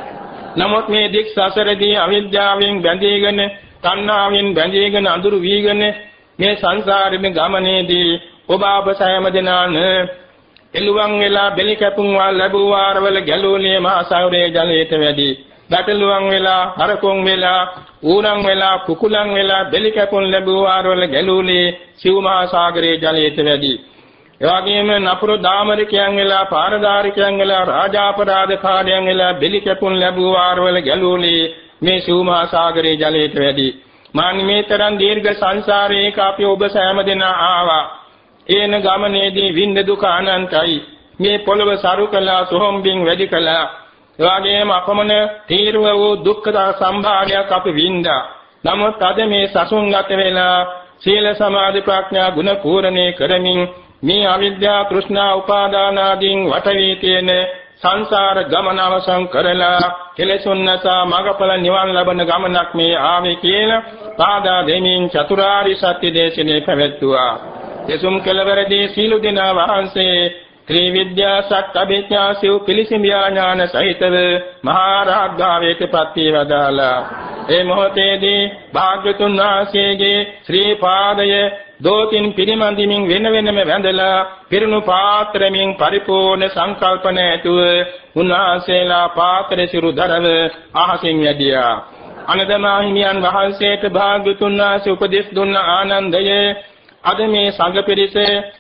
නමුත් මේ දික් සසරදී අවිද්‍යාවෙන් බැඳීගෙන, තණ්හාවෙන් බැඳීගෙන අඳුරු වීගෙන මේ සංසාරෙම ගමනේදී ඔබ අප සෑම දෙනාන එළුවන් වෙලා බෙලි කැපුම් වල ලැබුව ආරවල ගැලූනේ මහා සයුරේ ජලයට වැඩි. බැටළුවන් වෙලා, හරකොන් වෙලා, ඌරන් වෙලා, කුකුලන් වෙලා බෙලි කැපුම් ලැබුව ආරවල ගැලූනේ සිව් මහා සාගරයේ ජලයට වැඩි. එවාගෙම නපුරු දාමරිකයන් වෙලා, පාරදාරිකයන් වෙලා, රාජාපරාධකාරයන් වෙලා බෙලි කැපුම් ලැබුව ආරවල ගැලූනේ මේ සිව් මහා සාගරයේ ජලයට වැඩි. මානි මේ තරම් දීර්ඝ සංසාරයක අපි ඔබ සෑම දෙනා ආවා. ඒන ගමනේදී විඳ දුක අනන්තයි. මේ පොළව සරු කළා, සොහොම්බින් වැඩි කළා. එවාගෙම අපමණ තීර්ව වූ දුක්ඛ සම්භාරයක් අපි විඳා. නමුත් අද මේ සසුන්ගත වෙලා සීල සමාධි ප්‍රඥා ගුණ පූර්ණේ කරමින් මේ අවිද්‍යා තෘෂ්ණා උපාදාන ආදීන් වටවී තියෙන සංසාර ගමන අවසන් කරලා කෙලෙසුන් නැසා මඟඵල නිවන් ලබන ගමනක් මේ ආවේ කියලා පාදා දෙමින් චතුරාර්ය සත්‍ය දේශනේ පැවැත්තුවා. එසුම් කෙලවරදී සීල දිනා වහන්සේ ත්‍රිවිද්‍යා සත්‍යභිඥා සිව් පිළිසිඹියා ඥාන සහිතව මහා රාග්ගාවේට ප්‍රතිවදාලා. ඒ මොහොතේදී භාග්‍යතුන් වහන්සේගේ ශ්‍රී පාදය දෝතින් පිරිමන්දිමින් වෙන වෙනම වැඳලා පිරුණු පාත්‍රමින් පරිපූර්ණ සංකල්පන ඇතුව උන්වහන්සේලා පාත්‍ර සිරු දරව අහසින් යදියා. අනදමා හිමියන් වහන්සේට භාග්‍යතුන් වහන්සේ උපදෙස් දුන්න ආනන්දයේ අද මේ සංඝ පිරිස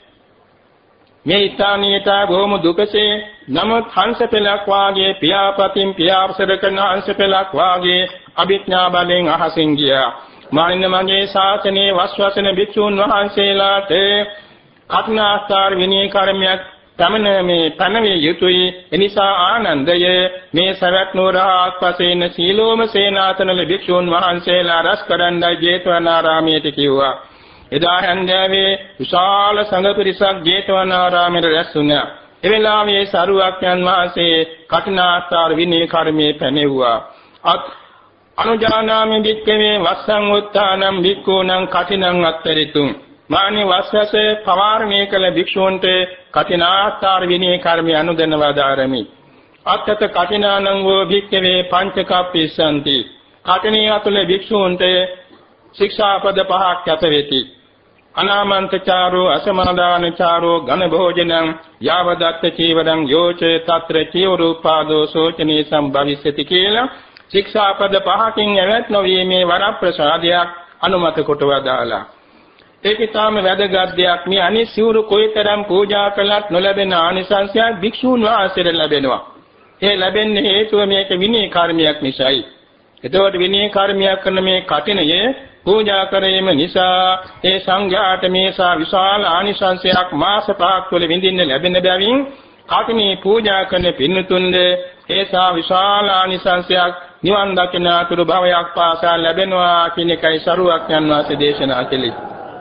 මේ ස්ථානීයට බොහොම දුකසේ නමුත් හංස පෙළක් වාගේ පියාපතින් පියාපසර කරන හංස පෙළක් වාගේ අභිඥා බලෙන් අහසින් ගියා. මානින්න මගේ ශාසනයේ වස්වසන භික්ෂූන් වහන්සේලාට කඨිනාස්කාර විනය කර්මයක් තමන මේ පැනවිය යුතුයි. එනිසා ආනන්දය මේ සවැත් නුවර ආස්පසේන සීලෝම සේනාසනල භික්ෂූන් වහන්සේලා රැස් කරන්නයි ජේතවනාරාමයට කිව්වා. එදා හැන්දෑවේ විශාල සංඝ පිරිසක් ජේතවනාරාමයට රැස් වුණා. ඒ වෙලාවේ සරුවක්යන් වහන්සේ කඨිනාස්කාර විනය කර්මයේ පැනෙව්වා. අත් අනුජානාමි වික්කවේ වස්සං උත්තානම් වික්ඛූණං කඨිනං අත්තරිතුං. මානි වස්සස පවාරණය කළ භික්ෂූන්ට කඨිනාස්කාර විනය කර්මය අනුදැනවදාරමි. අත්තත කඨිනානං වූ වික්කවේ පංචකප්පිසanti. කඨිනිය අතුල භික්ෂූන්ට ශික්ෂාපද පහක් යත වෙති. අනාමන්තචාරෝ, අසමාදානචාරෝ, ඝන භෝජනං, යාවදත්ත චීවරං, යෝච తත්‍ර චීවරූපාදෝ සෝචනී සම්භවිස්සති කියලා ශික්ෂාපද පහකින් ඇවත් නොවීමේ වරප්‍රසාදයක් අනුමත කොට වදාලා. ඒක තාම වැදගත් දෙයක්. මේ අනිත් සිවුරු කොයිතරම් පූජා කළත් නොලැබෙන ආනිසංසයක් භික්ෂූන් වහන්සේට ලැබෙනවා. ඒ ලැබෙන්නේ හේතුව මේක විනය කර්මයක් නිසායි. එතකොට විනය කර්මයක් කරන මේ කටිනයේ පූජා කිරීම නිසා ඒ සංඝයාට මේසා විශාල ආනිසංසයක් මාස පහක් තුළ විඳින්න ලැබෙන බැවින් කටිනේ පූජා කරන පින්තුන්ද ඒසා විශාල ආනිසංසයක් නිවන් දකින අතුරු භවයක් පාසා ලැබෙනවා කියන එකයි සරුවක්යන් වහන්සේ දේශනා කළේ.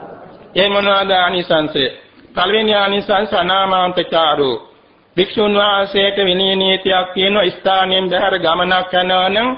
ඒ මොනවාද ආනිසංසය? පළවෙනි ආනිසංස අනාමාන්තචාරෝ. භික්ෂුන් වහන්සේට විනය නීතියක් තියෙන ස්ථානයෙන් බැහැර ගමනක් යනවා නම්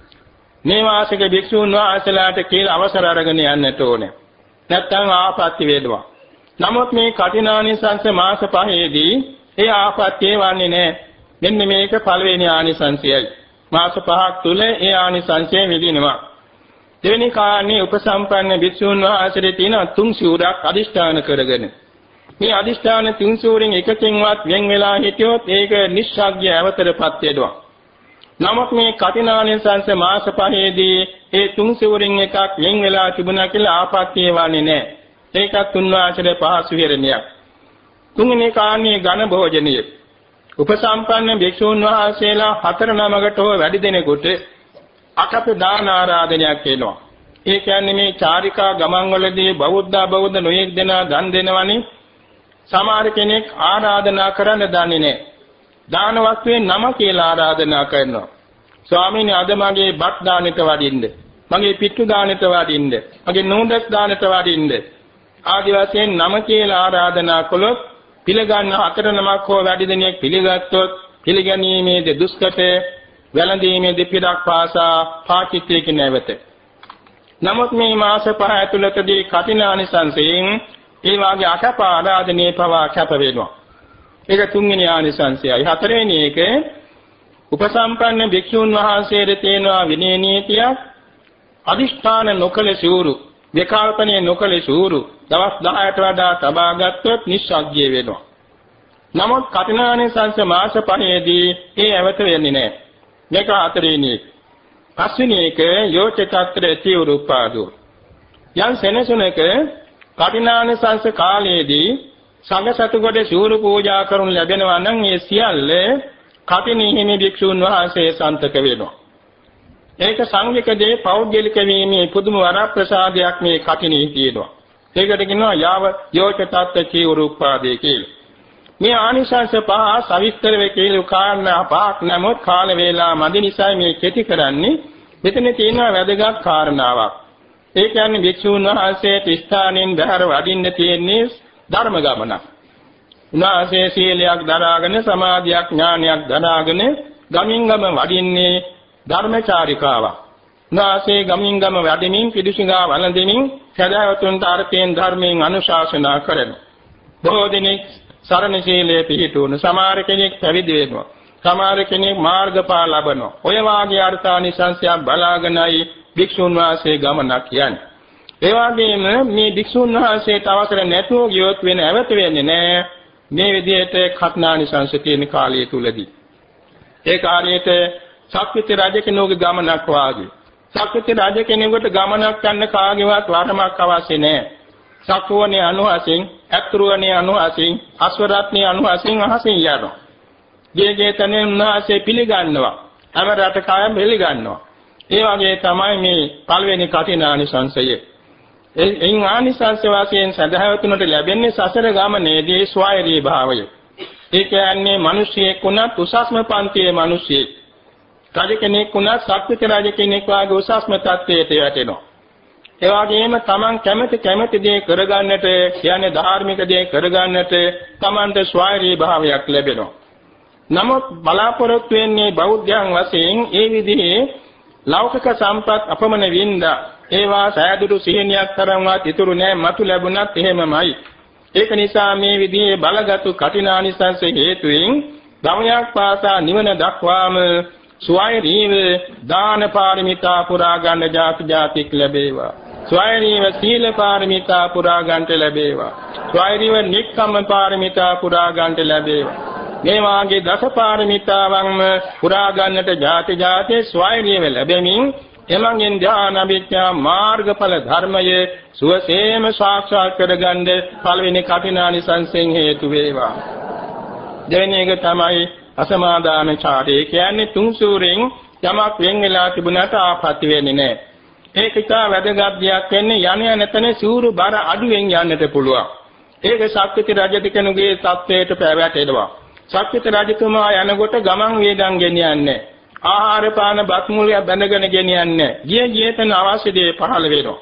මේ වාසික භික්ෂුන් වහන්සේලාට කියලා අවසර අරගෙන යන්නට ඕනේ. නැත්නම් ආපත්‍ය වේදවා. නමුත් මේ කඨිනානිසංස මාස පහේදී ඒ ආපත්‍ය වන්නේ නැහැ. මෙන්න මේක පළවෙනි ආනිසංසයයි. මාස පහක් තුල ඒ ආනිසංසය විදිනවා. දෙවෙනි කාරණේ උපසම්පන්න භික්ෂුන් වහන්සේට තියෙන තුන් සිවුරක් අදිෂ්ඨාන කරගෙන. මේ අදිෂ්ඨාන තුන් සිවුරින් එකකින්වත් වෙන් වෙලා හිටියොත් ඒක නිස්සග්ගය අවතරපත් වෙනවා. නමුත් මේ කඨිනානිසංස මාස පහේදී ඒ තුන් සිවුරින් එකක් වෙන් වෙලා තිබුණා කියලා ආපත්‍ය වන්නේ නැහැ. ඒකත් උන්වහන්සේට පහසු විරණයක්. තුන්වෙනි කාරණේ ඝන භෝජනය. උපසම්පන්න භික්ෂූන් වහන්සේලා හතර නමකට හෝ වැඩි දෙනෙකුට අකප දාන ආරාධනයක් වෙනවා. ඒ කියන්නේ මේ චාරිකා ගමන් වලදී බෞද්ධ බෞද්ධ නොයෙක් දෙනා දන් දෙනවනේ. සමහර කෙනෙක් ආරාධනා කරන්න දන්නේ නැහැ. දාන වස්තුවේ නම කියලා ආරාධනා කරනවා. ස්වාමීනි අද මගේ බත් දානෙට වඩින්න. මගේ පිට්ටු දානෙට වඩින්න. මගේ නූඩල්ස් දානෙට වඩින්න. ආදි වශයෙන් නම කියලා ආරාධනා කළොත් පිළිගන්න හතර නමක් හෝ වැඩි දෙනෙක් පිළිගත්තොත් පිළිගැනීමේ දුෂ්කරත වැළඳීමේ දෙපිරක් පාසා පාචිත්‍යයක නැවත. නමුත් මේ මාස පහ ඇතුළතදී කඨිනානිසංසයෙන් ඒ වාගේ අකප ආරාධනයේ පවා කැප වෙනවා. ඒක තුන්වෙනි ආනිසංසයයි. හතරවෙනි එක උපසම්පන්න භික්ෂුන් වහන්සේට තියෙනවා විනය නීතියක්. අදිෂ්ඨාන නොකල සූරු, විකල්පණය නොකල සූරු දවස් දහයට වඩා තබා ගත්තොත් නිස්සග්ගය වෙනවා. නමුත් කඨිනානිසංස මාස පහේදී ඒ ඇවත වෙන්නේ නැහැ. මේක හතරවෙනි එක. පස්වෙනි එක යෝචිතත්‍ර තීව්‍රූපාදෝ. යම් සෙනසුනක කඨිනානිසංස කාලයේදී සංඝ සතුගොඩ සූරු පූජා කරනු ලැබෙනවා නම් ඒ සියල්ල කඨිනීහිමි භික්ෂුන් වහන්සේ සන්තක වෙනවා. ඒක සංඝිකදී පෞද්ගලික වීමේ පුදුම වරප්‍රසාදයක් මේ කඨිනී කියනවා. ඒකට කියනවා යාව යෝචිතත්‍ර තීව්‍රූපාදේ කියලා. මේ ආනිසංස පහ සවිස්තර වේ කියලා කාරණා පහක් නමුත් කාල වේලා මදි නිසා මේ කෙටි කරන්නේ. මෙතන තියෙන වැදගත් කාරණාවක්. ඒ කියන්නේ භික්ෂුන් වහන්සේට ස්ථානෙන් බැහැර වඩින්න තියෙන්නේ ධර්ම ගමනක්. උන්වහන්සේ සීලයක් දරාගෙන සමාධියක් ඥානයක් දරාගෙන ගමින් ගම වඩින්නේ ධර්මචාරිකාවක්. උන්වහන්සේ ගමින් ගම වඩමින් පිළිසිඟා වළඳමින් සදාවතුන්ට අර්ථයෙන් ධර්මයෙන් අනුශාසනා කරනවා. බොහෝ දෙනෙක් සරණ සීලයේ පිහිටුවන, සමහර කෙනෙක් පැවිදි වෙනවා, සමහර කෙනෙක් මාර්ගඵල ලබනවා. ඔය වාගේ අර්ථානිසංසයක් බලාගෙනයි භික්ෂුන් වහන්සේ ගමනක් යන්නේ. ඒ වගේම මේ භික්ෂුන් වහන්සේට අවසර නැතුව ගියොත් වෙන ඇවත වෙන්නේ නැහැ. මේ විදිහට කඨිනානිසංස තියෙන කාලය තුලදී. ඒ කාලයේට සක්විති රජ කෙනෙකුගේ ගමනක් වාගේ. සක්විති රජ කෙනෙකුට ගමනක් යන්න කාගේවත් වරමක් අවශ්‍ය නැහැ. සක්වනේ අනුහසින්, අත්රුවනේ අනුහසින්, අස්වරත්නේ අනුහසින් අහසින් යනවා. ජීගේ තනේ උන්වහන්සේ පිළිගන්නවා. හැම රටකම පිළිගන්නවා. ඒ වගේ තමයි මේ පළවෙනි කඨිනානිසංසය. එයින් ආනිසංස වාසයෙන් සදහවතුනට ලැබෙන්නේ සසර ගමනේදී ස්වෛරී භාවය. ඒ කියන්නේ මිනිසියෙක් වුණත් උසස්ම පන්තියේ මිනිසියෙක්. රජ කෙනෙක් වුණත් සක්විති රජ කෙනෙක් වාගේ උසස්ම තත්ත්වයට වැටෙනවා. ඒ වගේම Taman කැමැති කැමැති දේ කරගන්නට, කියන්නේ ධාර්මික දේ කරගන්නට Tamanට ස්වෛරී භාවයක් ලැබෙනවා. නමුත් බලාපොරොත්තු වෙන්නේ බෞද්ධයන් වශයෙන් ඒ විදිහේ ලෞකික සම්පත් අපමණ වින්දා ඒවා සෑදුරු සිහිනියක් තරම්වත් ඉතුරු නැහැ. මතු ලැබුණත් එහෙමමයි. ඒක නිසා මේ විදිහේ බලගත් කඨිනානිසංස හේතුවෙන් ධර්මයක් පාසා නිවන දක්වාම ස්වෛරීව දාන පාරමිතා පුරා ගන්න ජාති ජාතික් ලැබේවා. ස්වෛරීව සීල පාරමිතා පුරා ගන්නට ලැබේවා. ස්වෛරීව නික්කම්ම පාරමිතා පුරා ගන්නට ලැබේවා. මේ වාගේ දස පාරමිතාවන්ම පුරා ගන්නට ජාති ජාති ස්වෛරීව ලැබෙමින් එමඟින් ධ්‍යාන විඥා මාර්ගඵල ධර්මයේ සුවසේම සාක්ෂාත් කරගන්න පළවෙනි කඨිනානිසංසෙන් හේතු වේවා. දෙවෙනි එක තමයි අසමාදාන චාරය. කියන්නේ තුන් සූරෙන් යමක් වෙන් වෙලා තිබුණාට ආපත්‍ය වෙන්නේ නැහැ. ඒක ඉතා වැදගත් දෙයක් වෙන්නේ යණ යන තැන සූරු බර අඩුවෙන් යන්නට පුළුවන්. ඒක සක්විති රජ කෙනෙකුගේ තත්වයට පැවැටෙනවා. සක්විති රජතුමා යනකොට ගමන් වේගම් ගෙනියන්නේ. ආහාර පාන බත් මුලිය බැඳගෙන ගෙනියන්නේ. ගිය ගියතන අවශ්‍ය දේ පහළ වෙනවා.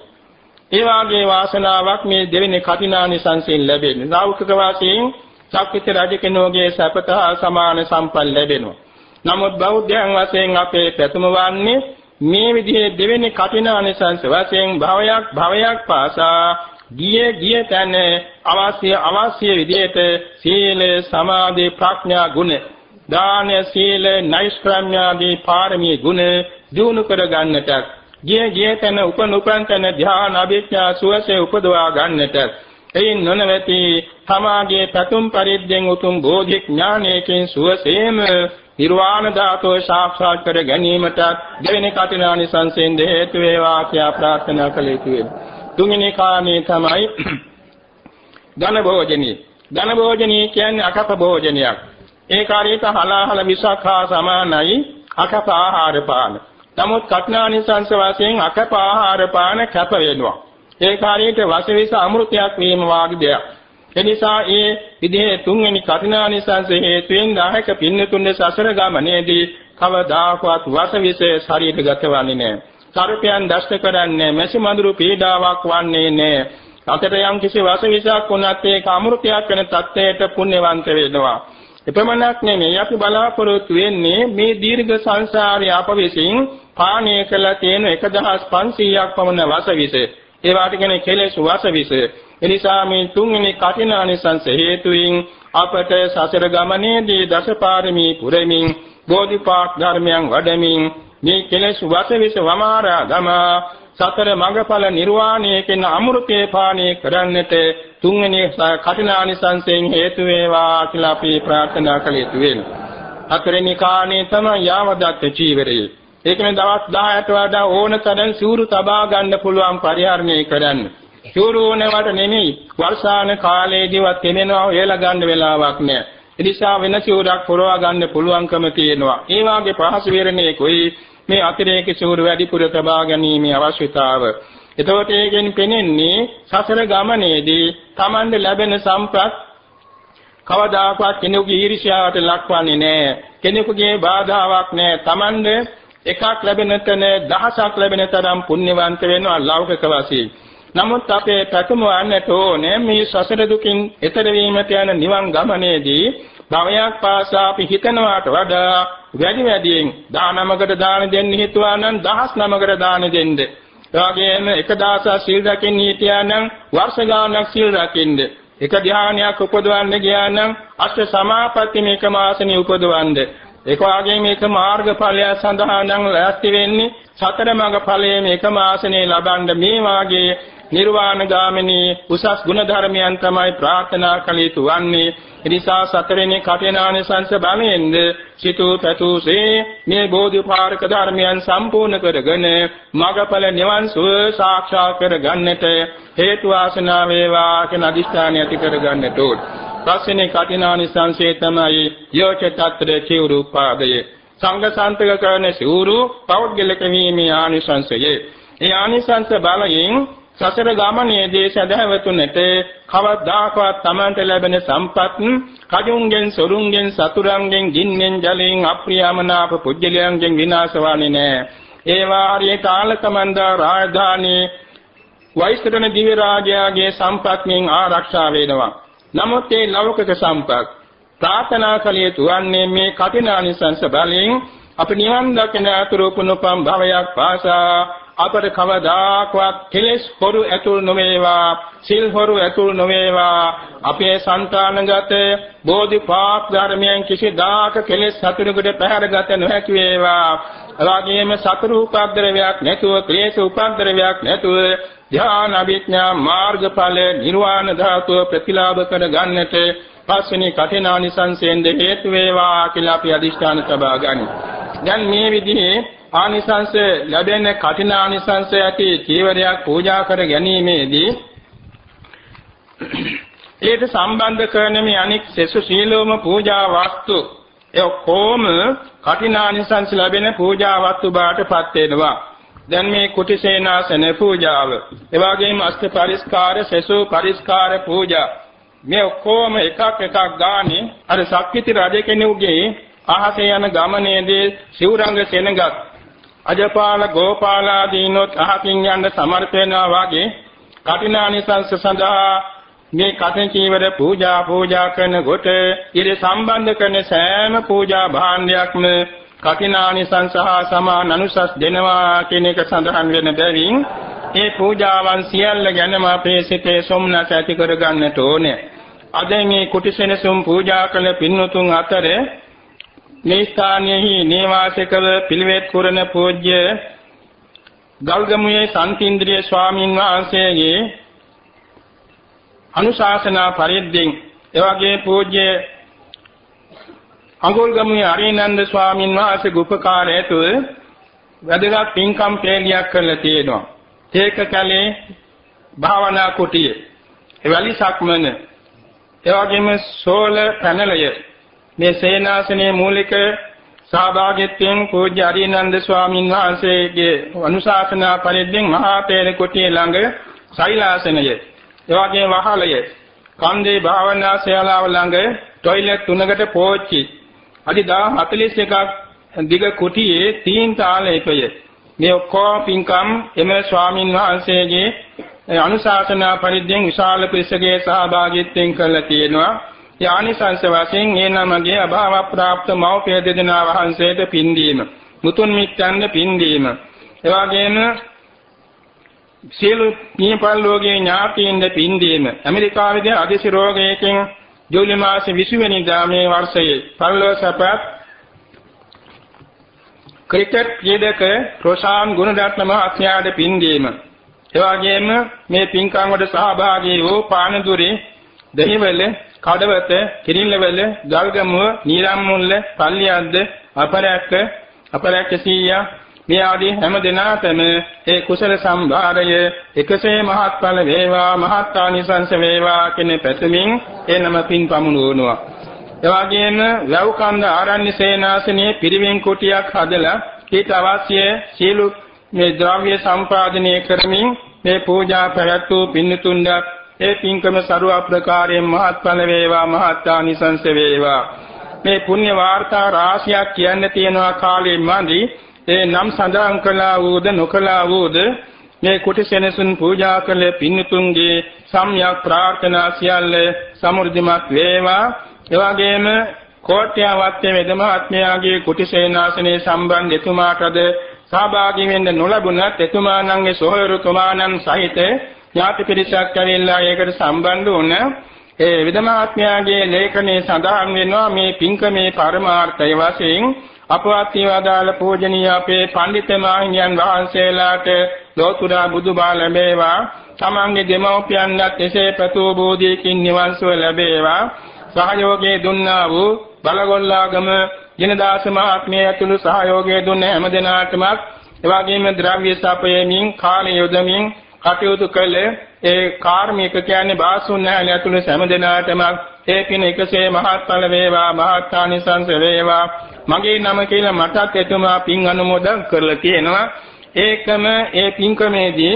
ඒ වාගේ වාසනාවක් මේ දෙවෙනි කඨිනානිසංසයෙන් ලැබෙන්නේ. ලෞකික වාසයෙන් සක්විති රජ කෙනෙකුගේ සපත සමාන සම්පත් ලැබෙනවා. නමුත් බෞද්ධයන් වශයෙන් අපේ පැතුම වන්නේ මේ විදිහේ දෙවෙනි කඨිනානිසංස වශයෙන් භවයක් භවයක් පාසා ගිය ගිය තැන අවශ්‍ය අවශ්‍ය විදිහට සීල සමාධි ප්‍රඥා ගුණ දාන සීල නෛෂ්ක්‍රම්‍යාදී පාරමී ගුණ දිනු කර ගන්නට ගිය ගිය තැන උපන් උපන් තැන ධ්‍යාන අභිඥා සුවසේ උපදවා ගන්නට එයින් නොනවති තමාගේ පැතුම් පරිද්දෙන් උතුම් බෝධි ඥානයෙන් සුවසේම නිර්වාණ ධාතුව සාක්ෂාත් කර ගැනීමට දෙවෙනි කඨිනානිසංසයෙන් හේතු වේවා කියා ප්‍රාර්ථනා කළ යුතුය. තුන්වෙනි කාමයේ තමයි ධන භෝජනී. ධන භෝජනී කියන්නේ අකප භෝජනයක්. ඒ කාර්යයට හලාහල විසඛා සමානයි අකප ආහාර පාන. නමුත් කඨිනානිසංස වශයෙන් අකප ආහාර පාන කැප වෙනවා. ඒ කාර්යයට වශවිස අමෘතයක් වීම වාගේ දෙයක්. එනිසා ඒ විදිහේ තුන්වෙනි කඨිනානිසංස හේතුවෙන් දායක පින්නතුන්ගේ සසර ගමනේදී කවදාකවත් වශවිස ශරීරගත වන්නේ නැහැ. සර්පයන් දෂ්ට කරන්නේ මැසි මඳුරු පීඩාවක් වන්නේ නැහැ. අතට යම් කිසි වශවිසක් වුණත් ඒක අමෘතයක් වෙන තත්ත්වයට පුණ්‍යවන්ත වෙනවා. එපමණක් නෙමෙයි අපි බලාපොරොත්තු වෙන්නේ මේ දීර්ඝ සංසාරයේ අප විසින් පානය කළ තියෙන එක දහස් පන්සීයක් පමණ වශවිස. ඒ වාට කියන්නේ කෙලෙස් වශවිස. එනිසා මේ තුන්වෙනි කඨිනානිසංස හේතුයින් අපට සසර ගමනේදී දසපාරමී පුරමින් බෝධිපාක් ධර්මයන් වඩමින් මේ කෙලෙස් වසවිස වමාරා ගම සතර මඟඵල නිර්වාණය කියන අමෘතේ පානය කරන්නට තුන්වෙනි කඨිනානිසංසයෙන් හේතු වේවා කියලා අපි ප්‍රාර්ථනා කළ යුතු වෙනවා. හතරෙනි කාණේ තමයි යාවදත්ත චීවරය. ඒකනේ දවස් දහයට වඩා ඕන තරම් සිවුරු තබා ගන්න පුළුවන් පරිහරණය කරන්න. සිවුරු ඕනවට නෙමෙයි වර්ෂාන කාලයේදීවත් තෙමෙනවා වේලා ගන්න වෙලාවක් නැහැ. ඒ නිසා වෙන සිවුරක් පුරවා ගන්න පුළුවන්කම තියෙනවා. ඒ වාගේ පහසු විරණේ කොයි මේ අතිරේක සිවුරු වැඩිපුර තබා ගැනීමේ අවශ්‍යතාව. එතකොට ඒකෙන් පෙනෙන්නේ සසර ගමනේදී Tamande ලැබෙන සම්පත් කවදාකවත් කෙනෙකුගේ ඊර්ෂ්‍යාවට ලක්වන්නේ නැහැ. කෙනෙකුගේ බාධාවක් නැහැ. Tamande එකක් ලැබෙන තැන දහසක් ලැබෙන තරම් පුණ්‍යවන්ත වෙනවා ලෞකික වශයෙන්. නමුත් අපේ පැතුම වන්නට ඕනේ මේ සසර දුකින් එතර වීමට යන නිවන් ගමනේදී භවයක් පාසා අපි හිතනවාට වඩා වැඩි වැඩියෙන් දානමකට දාන දෙන්න හිතුවා නම් දහස් නමකට දාන දෙන්න. එවාගෙම එක දහසක් සීල් රකින්න හිටියා නම් වර්ෂ ගාණක් සීල් රකින්න. එක ධ්‍යානයක් උපදවන්න ගියා නම් අෂ්ට සමාපatti මේක මාසෙනි උපදවන්න. ඒක වාගේ මේක මාර්ගඵලය සඳහා නම් ලෑස්ති වෙන්නේ සතර මඟ ඵලයේ මේක මාසෙනේ ලබන්න මේ වාගේ නිර්වාණ ගාමිනී උසස් ගුණ ධර්මයන් තමයි ප්‍රාර්ථනා කළ යුතු වන්නේ. එනිසා සතරෙනි කඨිනානිසංස බලයෙන්ද සිතූ පැතුසේ මේ බෝධිපාරක ධර්මයන් සම්පූර්ණ කරගෙන මඟඵල නිවන් සුව සාක්ෂාත් කර ගන්නට හේතු වාසනා වේවා කියන අදිෂ්ඨානය ඇති කර ගන්නට ඕන. පස්වෙනි කඨිනානිසංසය තමයි යෝච තත්ත්‍ර චිවුරුපාදය. සංඝ සාන්තක කරන සිවුරු පෞද්ගලික වීමේ ආනිසංසය. ඒ ආනිසංස බලයෙන් සසර ගමනේදී සදහවතුනට කවදාකවත් Tamanට ලැබෙන සම්පත් කජුන්ගෙන් සොරුන්ගෙන් සතුරුන්ගෙන් ගින්නෙන් ජලයෙන් අප්‍රියමනාප පුජ්‍යලයන්ගෙන් විනාශ වන්නේ නැහැ. ඒවා හරියට ආලකමන්දා රාජධානී වෛශ්‍රණ දිව්‍ය රාජයාගේ සම්පත්ෙන් ආරක්ෂා වෙනවා. නමුත් ඒ ලෞකික සම්පත් ප්‍රාර්ථනා කළ යුතු වන්නේ මේ කඨිනානිසංස බලයෙන් අපි නිවන් දකින අතුරුපුණුපම් භවයක් පාසා අපට කවදාකවත් කෙලෙස් හොරු ඇතුල් නොවේවා, සිල් හොරු ඇතුල් නොවේවා. අපේ సంతానගත බෝධිපාක් ධර්මයන් කිසිදාක කෙලෙස් සතුරුකට පැහැරගත නොහැකි වේවා. එවාගෙම සතර උපද්දරවයක් නැතුව, ක්ලේශ උපද්දරවයක් නැතුව ධ්‍යාන අභිඥා මාර්ගඵල නිර්වාණ ධාතුව ප්‍රතිලාභ කර ගන්නට පස්වෙනි කඨිනානිසංසයෙන් හේතු වේවා කියලා අපි අදිෂ්ඨාන සබා ගනිමු. දැන් මේ විදිහේ ආනිසංස ලැබෙන කඨිනානිසංස ඇති චීවරයක් පූජා කර ගැනීමේදී ඒට සම්බන්ධ කරන මේ අනික් සෙසු සීලෝම පූජා වස්තු ඒ කොම කඨිනානිසංස ලැබෙන පූජා වස්තු බාටපත් වෙනවා. දැන් මේ කුටිසේනාසන පූජාව, ඒ වගේම අෂ්ට පරිස්කාර සෙසු පරිස්කාර පූජා මේ ඔක්කොම එකක් එකක් ගානේ අර සක්විති රජ කෙනෙකුගේ අහසේ යන ගමනේදී සිවුරංග සෙනගත් අජපාල ගෝපාලාදීනොත් අහකින් යන්න සමර්ථ වෙනවා වගේ කඨිනානිසංස සඳහා මේ කඨින චීවර පූජා පූජා කරන කොට ඊට සම්බන්ධ කරන සෑම පූජා භාණ්ඩයක්ම කඨිනානිසංස හා සමාන අනුසස් දෙනවා කියන එක සඳහන් වෙන බැවින් ඒ පූජාවන් සියල්ල ගැනම අපේ සිතේ සොම්නස ඇති කර ගන්නට ඕනේ. අද මේ කුටිසෙනසුම් පූජා කළ පින්වතුන් අතර මේ ස්ථානයෙහි නිවාසිකව පිළිවෙත් පුරන පූජ්‍ය ගල්ගමුවේ සන්තින්ද්‍රිය ස්වාමීන් වහන්සේගේ අනුශාසනා පරිද්දෙන් එවැගේ පූජ්‍ය අඟුල්ගමුවේ අරිනන්ද ස්වාමීන් වහන්සේ උපකාරයතු වැදගත් පින්කම් පෙළියක් කරලා තියෙනවා. ඒක කලේ භාවනා කුටිය, එවලි සක්මන, එවැගේම සෝල පැනලය මේ සේනාසනයේ මූලික සහභාගීත්වයෙන් පූජ්‍ය අරිනන්ද ස්වාමීන් වහන්සේගේ අනුශාසනා පරිද්දෙන් මහා තේර කුටිය ළඟ ශෛලාසනය, එවැගේ වහලය, කන්දේ භාවනා ශාලාව ළඟ টয়ලට් තුනකට පෝච්චි, අදි හතළිස් එකක් දිග කුටියේ තීන් තාලයකය. මේ ඔක්කොම පින්කම් එම ස්වාමීන් වහන්සේගේ අනුශාසනා පරිද්දෙන් විශාල පිරිසගේ සහභාගීත්වයෙන් කරලා තියෙනවා. යානිසංස වශයෙන් එනමගේ අභාව ප්‍රාප්ත මෞපිය දෙදෙනා වහන්සේට පින් දීම, මුතුන් මිත්තන්ට පින් දීම, එවාගෙම සියලු පියපල් ලෝකයේ ඥාතීන්ට පින් දීම. ඇමරිකාවේදී අදිසි රෝගයකින් ජූලි මාසේ විසි වෙනිදා මේ වර්ෂයේ පරිලෝක සපත් ක්‍රිකට් ක්‍රීඩක රොෂාන් ගුණරත්න මහත්මයාට පින් දීම. ඒ වගේම මේ පින්කම් වලට සහභාගී වූ පානදුරේ දෙහිවල කඩවත කිරිල්ලවල ගල්ගමුව නීරම්මුල්ල පල්ලියද්ද අපරැක්ක අපරැක්ක සීයා මේ ආදී හැම දිනාටම ඒ කුසල සම්භාරය එකසේ මහත්ඵල වේවා මහත් ආනිසංස වේවා කියන පැතුමින් එනම පින් පමුණුවනවා. ඒ වගේම වැව්කන්ද ආරණ්‍ය සේනාසනයේ පිරිවෙන් කුටියක් හදලා ඊට අවශ්‍ය සීල මේ ද්‍රව්‍ය සම්පාදනය කරමින් මේ පූජා පැවැත්වූ පින්තුන්වත් ඒ පින්කම සරුව ප්‍රකාරයෙන් මහත්ඵල වේවා මහත් ආනිසංස වේවා. මේ පුණ්‍ය වාර්තා රාශියක් කියන්න තියෙනවා කාලෙ මදි. ඒ නම් සඳහන් කළා වූද නොකළා වූද මේ කුටි සෙනසුන් පූජා කළ පින්තුන්ගේ සම්‍යක් ප්‍රාර්ථනා සියල්ල සමෘද්ධිමත් වේවා. එවැගේම කෝට්‍යාවත්ය වෙද මහත්මයාගේ කුටි සේනාසනයේ සම්බන්ධ එතුමාටද සහභාගී වෙන්න නොලැබුණත් එතුමාණන්ගේ සොහොයුරුතුමාණන් සහිත ඥාති පිරිසක් ඇවිල්ලා ඒකට සම්බන්ධ වුණ ඒ වෙද මහත්මයාගේ ලේඛනයේ සඳහන් වෙනවා මේ පින්කමේ පරමාර්ථය වශයෙන් අපවත් වේදාල පූජනීය අපේ පඬිත මාහිමියන් වහන්සේලාට ලෝතුරා බුදුබා ලැබේවා. තමන්ගේ දෙමව්පියන්වත් එසේ ප්‍රතෝ බෝධියකින් නිවන් සුව ලැබේවා. සහයෝගයේ දුන්නා වූ බලගොල්ලාගම ජිනදාස මහත්මිය ඇතුළු සහයෝගයේ දුන්න හැම දෙනාටම එවාගෙම ද්‍රව්‍ය සපයමින් කාලය යොදමින් කටයුතු කළ ඒ කාර්මික කියන්නේ බාසුන් නැහැ ඇතුළු හැම දෙනාටම ඒ පින එකසේ මහත්ඵල වේවා මහත් ආනිසංස වේවා. මගේ නම කියලා මටත් එතුමා පින් අනුමෝදන් කරලා කියනවා. ඒකම ඒ පින්කමේදී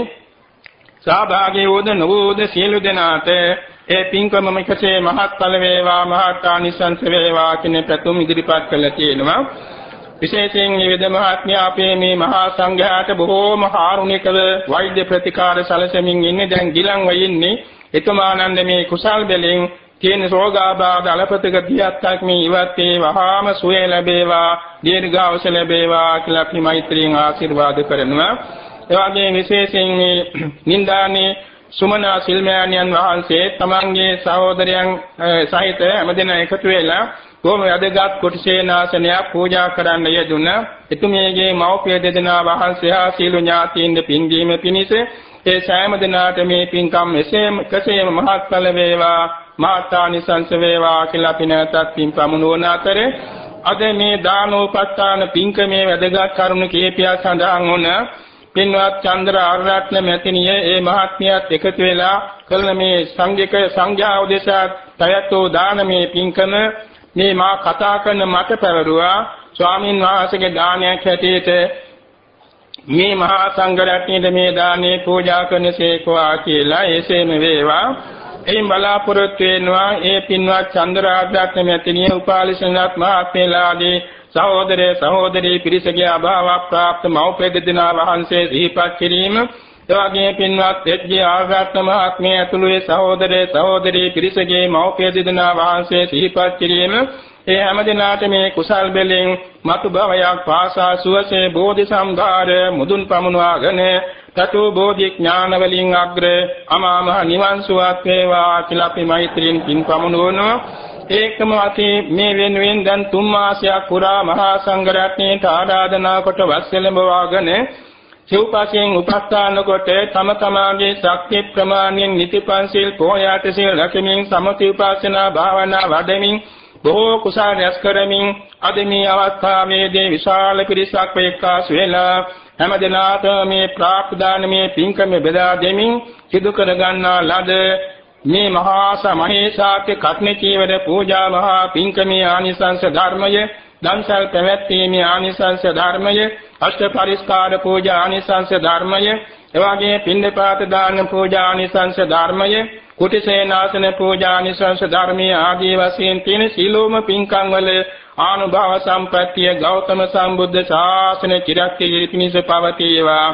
සහභාගී වූද නොවූද සියලු දෙනාට ඒ පින්කමම එකසේ මහත්ඵල වේවා මහත් ආනිසංස වේවා කියන ප්‍රතුම් ඉදිරිපත් කළා කියනවා. විශේෂයෙන් මේ වෙද මහත්මයා අපේ මේ මහා සංඝයාට බොහෝම කාරුණිකව වෛද්‍ය ප්‍රතිකාර සැලසෙමින් ඉන්නේ. දැන් ගිලන් වෙන්නේ එතුමානන්ද මේ කුසල් බැලෙන් තියෙන රෝගාබාධ අලපතක දියත්තක් මේ ඉවත්තේ වහාම සුවය ලැබේවා දීර්ඝායුෂ ලැබේවා කියලා අපි මෛත්‍රියෙන් ආශිර්වාද කරනවා. ඒ වගේම විශේෂයෙන් මේ නින්දානේ සුමනා සිල්මයාණන් වහන්සේ තමන්ගේ සහෝදරයන් සහිත හැමදෙනා එකතු වෙලා කොහොම වැදගත් කොටිසේනාසනයක් පූජා කරන්න යෙදුණා. එතුමියගේ මව්පිය දෙදෙනා වහන්සේ හා සීල ඥාතීන්ද පින් දීම පිණිස ඒ සෑම දිනාට මේ පින්කම් එසේම කෙසේම මහත්ඵල වේවා මාතානිසංස වේවා කියලා අපි නැවතත් පින් පමුණුවන අතර අද මේ දානෝපස්ථාන පින්කමේ වැදගත් කරුණු කීපයක් සඳහන් වුණ පින්වත් චන්ද්‍ර ආරණ්‍ය මැතිණිය ඒ මහත්මියත් එකතු වෙලා කළ මේ සංඝික සංඝයා උදෙසා තයතෝ දානමේ පින්කම මේ මා කතා කරන මත පැවරුවා. ස්වාමීන් වහන්සේගේ දානයක් හැටියට මේ මහා සංඝ රත්නයේ මේ දානේ පූජා කරනසේකවා කියලා එසේම වේවා. එයින් බලාපොරොත්තු වෙනවා ඒ පින්වත් චන්ද්‍රාග්‍රාත්ම මැතිණිය උපාලිසනත් මහත්මයාගේ සහෝදර සහෝදරී පිරිසගේ අභාව ප්‍රාප්ත මව්පිය දෙදෙනා වහන්සේ සිහිපත් කිරීම. එවාගේ පින්වත් එච්.ජේ. ආග්‍රාත්ම මහත්මිය ඇතුළු ඒ සහෝදර සහෝදරී පිරිසගේ මව්පිය දෙදෙනා වහන්සේ සිහිපත් කිරීම. ඒ හැම දිනාට මේ කුසල් බෙලෙන් මතු භවයක් පාසා සුවසේ බෝධි සම්භාර මුදුන් පමුණවාගෙන තතු බෝධි ඥාන වලින් අග්‍ර අමා මහ නිවන් සුවත් වේවා කියලා අපි මෛත්‍රියෙන් පින් පමුණුවනවා. ඒකම ඇති මේ වෙනුවෙන් දැන් තුන් මාසයක් පුරා මහා සංඝ රත්නයට ආරාධනා කොට වස්සලඹවාගෙන සිව්පසයෙන් උපස්ථාන කොට තම තමාගේ ශක්ති ප්‍රමාණයෙන් නිතිපන්සිල් පොයාට සිල් රැකමින් සමථ විපස්සනා භාවනා වඩමින් බොහෝ කුසල රැස් කරමින් අද මේ අවස්ථාවේදී විශාල පිරිසක් එක්කාසු වෙලා හැම දිනාට මේ ප්‍රාප්දානමේ පින්කම බෙදා දෙමින් සිදු කර ගන්නා ලද මේ මහා සමහේසාක්‍ය කත්න චීවර පූජා මහා පින්කමේ ආනිසංස ධර්මය දන්සල් පැවැත්වීමේ ආනිසංස ධර්මය අෂ්ට පරිස්කාර පූජා ආනිසංස ධර්මය එවාගේ පින්දපාත දාන පූජා ආනිසංස ධර්මය කුටිසේනාසන පූජා ආනිසංස ධර්මයේ ආදී වශයෙන් තියෙන සීලෝම පින්කම් වල ආනුභව සම්පත්තිය ගෞතම සම්බුද්ධ ශාසන චිරක්තිය පිණිස පවතිවා.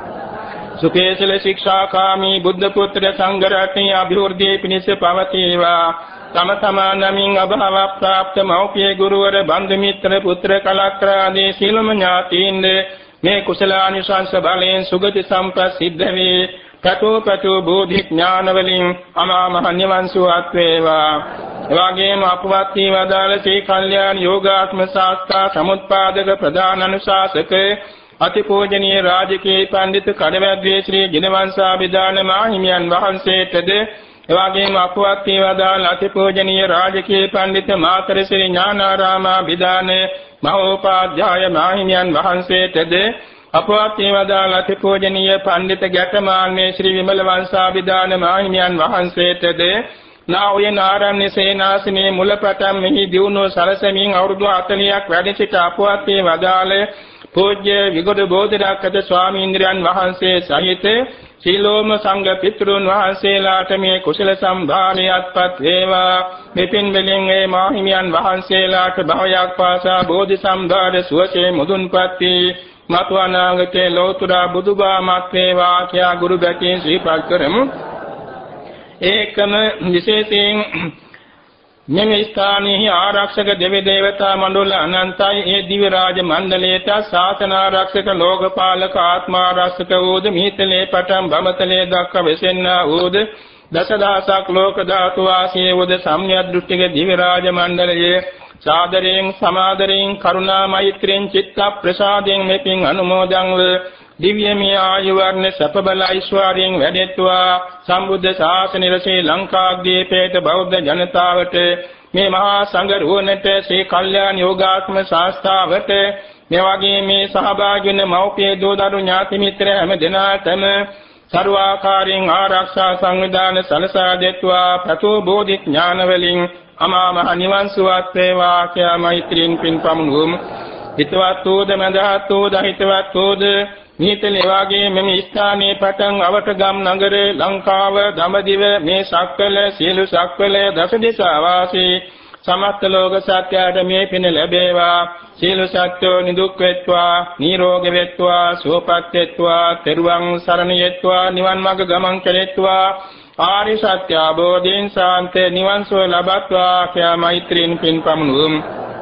සුකේසල ශික්ෂාකාමී බුද්ධ පුත්‍ර සංඝ රත්නයේ අභිවෘද්ධිය පිණිස පවතිවා. තම තමා නමින් අභව ප්‍රාප්ත මෞපිය ගුරුවර බන්දු මිත්‍ර පුත්‍ර කලක්‍ර ආදී සීලම ඥාතීන්ද මේ කුසලානිසංස බලයෙන් සුගති සම්පත් සිද්ධ වේ. තතෝ පතෝ බෝධි ඥාන වලින් අමා මහ නිවන් සුවත් වේවා. එවාගේම අපවත් වී වදාළ ශ්‍රී කල්යාණ යෝගාත්ම ශාස්ත්‍රා සමුත්පාදක ප්‍රධාන අනුශාසක අතිපූජනීය රාජකීය පඬිතු කඩවැද්දේ ශ්‍රී ජිනවංශාභිදාන මාහිමියන් වහන්සේටද එවාගේම අපවත් වී වදාළ අතිපූජනීය රාජකීය පඬිතු මාතර ශ්‍රී ඥානාරාමාභිදාන මහෝපාධ්‍යාය මාහිමියන් වහන්සේටද අපවත් වී වදාළ අතිපූජනීය පඬිතු ගැටමාන්නේ ශ්‍රී විමල වංශාභිදාන මාහිමියන් වහන්සේටද නා උයන ආරණ්‍ය සේනාසනේ මුලපටන් මෙහි දියුණුව සලසමින් අවුරුදු හතළියක් වැඩ සිට අපවත් වී වදාළ පූජ්‍ය විගොඩ බෝධිරාජක ස්වාමීන්ද්‍රයන් වහන්සේ සහිත සීලෝම සංඝ පිතෘන් වහන්සේලාට මේ කුසල සම්භාරයත්පත් වේවා. මෙපින් වලින් ඒ මාහිමියන් වහන්සේලාට භවයක් පාසා බෝධි සම්භාර සුවසේ මුදුන්පත් වී මතු අනාගතේ ලෝතර බුදුබාමත් වේවා කියා ගුරු බැතින් ශ්‍රීපත් කරමු. ඒකම විශේෂයෙන් මෙම ස්ථානයේ ආරක්ෂක දෙවි දේවතා මණ්ඩල අනන්තයි ඒ දිව්‍ය රාජ මණ්ඩලයට ශාසන ආරක්ෂක ලෝකපාලක ආත්මාරක්ෂක වූද මිහිතලේ පටන් බමතලේ දක්වා වෙසෙන්නා වූද දසදහසක් ලෝක ධාතු වාසී වූද සම්‍යක් දෘෂ්ටික දිව්‍ය රාජ මණ්ඩලයේ සාදරයෙන් සමාදරයෙන් කරුණා මෛත්‍රියෙන් චිත්ත ප්‍රසාදයෙන් මෙපින් අනුමෝදන්ව දිව්‍යමය ආයු වර්ණ සප බල ඓශ්වර්යයෙන් වැඩෙත්වා සම්බුද්ධ ශාසනය ශ්‍රී ලංකාද්වීපයේ බෞද්ධ ජනතාවට මේ මහා සංඝ රුවනට ශ්‍රී කල්යාණ යෝගාත්ම ශාස්ත්‍රාවට මේ වගේ මේ සහභාගී වෙන මෞපිය දූ දරු ඥාති මිත්‍ර හැම දෙනාටම සර්වාකාරයෙන් ආරක්ෂා සංවිධාන සලසා දෙත්වා ප්‍රතෝ බෝධි ඥාන වලින් අමා මහ නිවන් සුවත් වේවා කියා මෛත්‍රියෙන් පින් පමුණුවමු. හිතවත් වූද මඳහත් වූද හිතවත් වූද නීතලේ වාගේ මෙම ස්ථානයේ පටන් අවටගම් නගරේ ලංකාව දඹදිව මේ සක්වල සියලු සක්වල දසදිසා වාසී සමස්ත ලෝක සත්‍යයට මේ පින ලැබේවා. සියලු සත්‍යෝ නිදුක් වෙත්වා නිරෝගී වෙත්වා සුවපත් වෙත්වා තෙරුවන් සරණ යෙත්වා නිවන් මඟ ගමන් කෙරෙත්වා ආරි සත්‍ය අවබෝධයෙන් සාන්ත නිවන් සුව ලබත්වා කියා මෛත්‍රියෙන් පින් පමුණුවමු.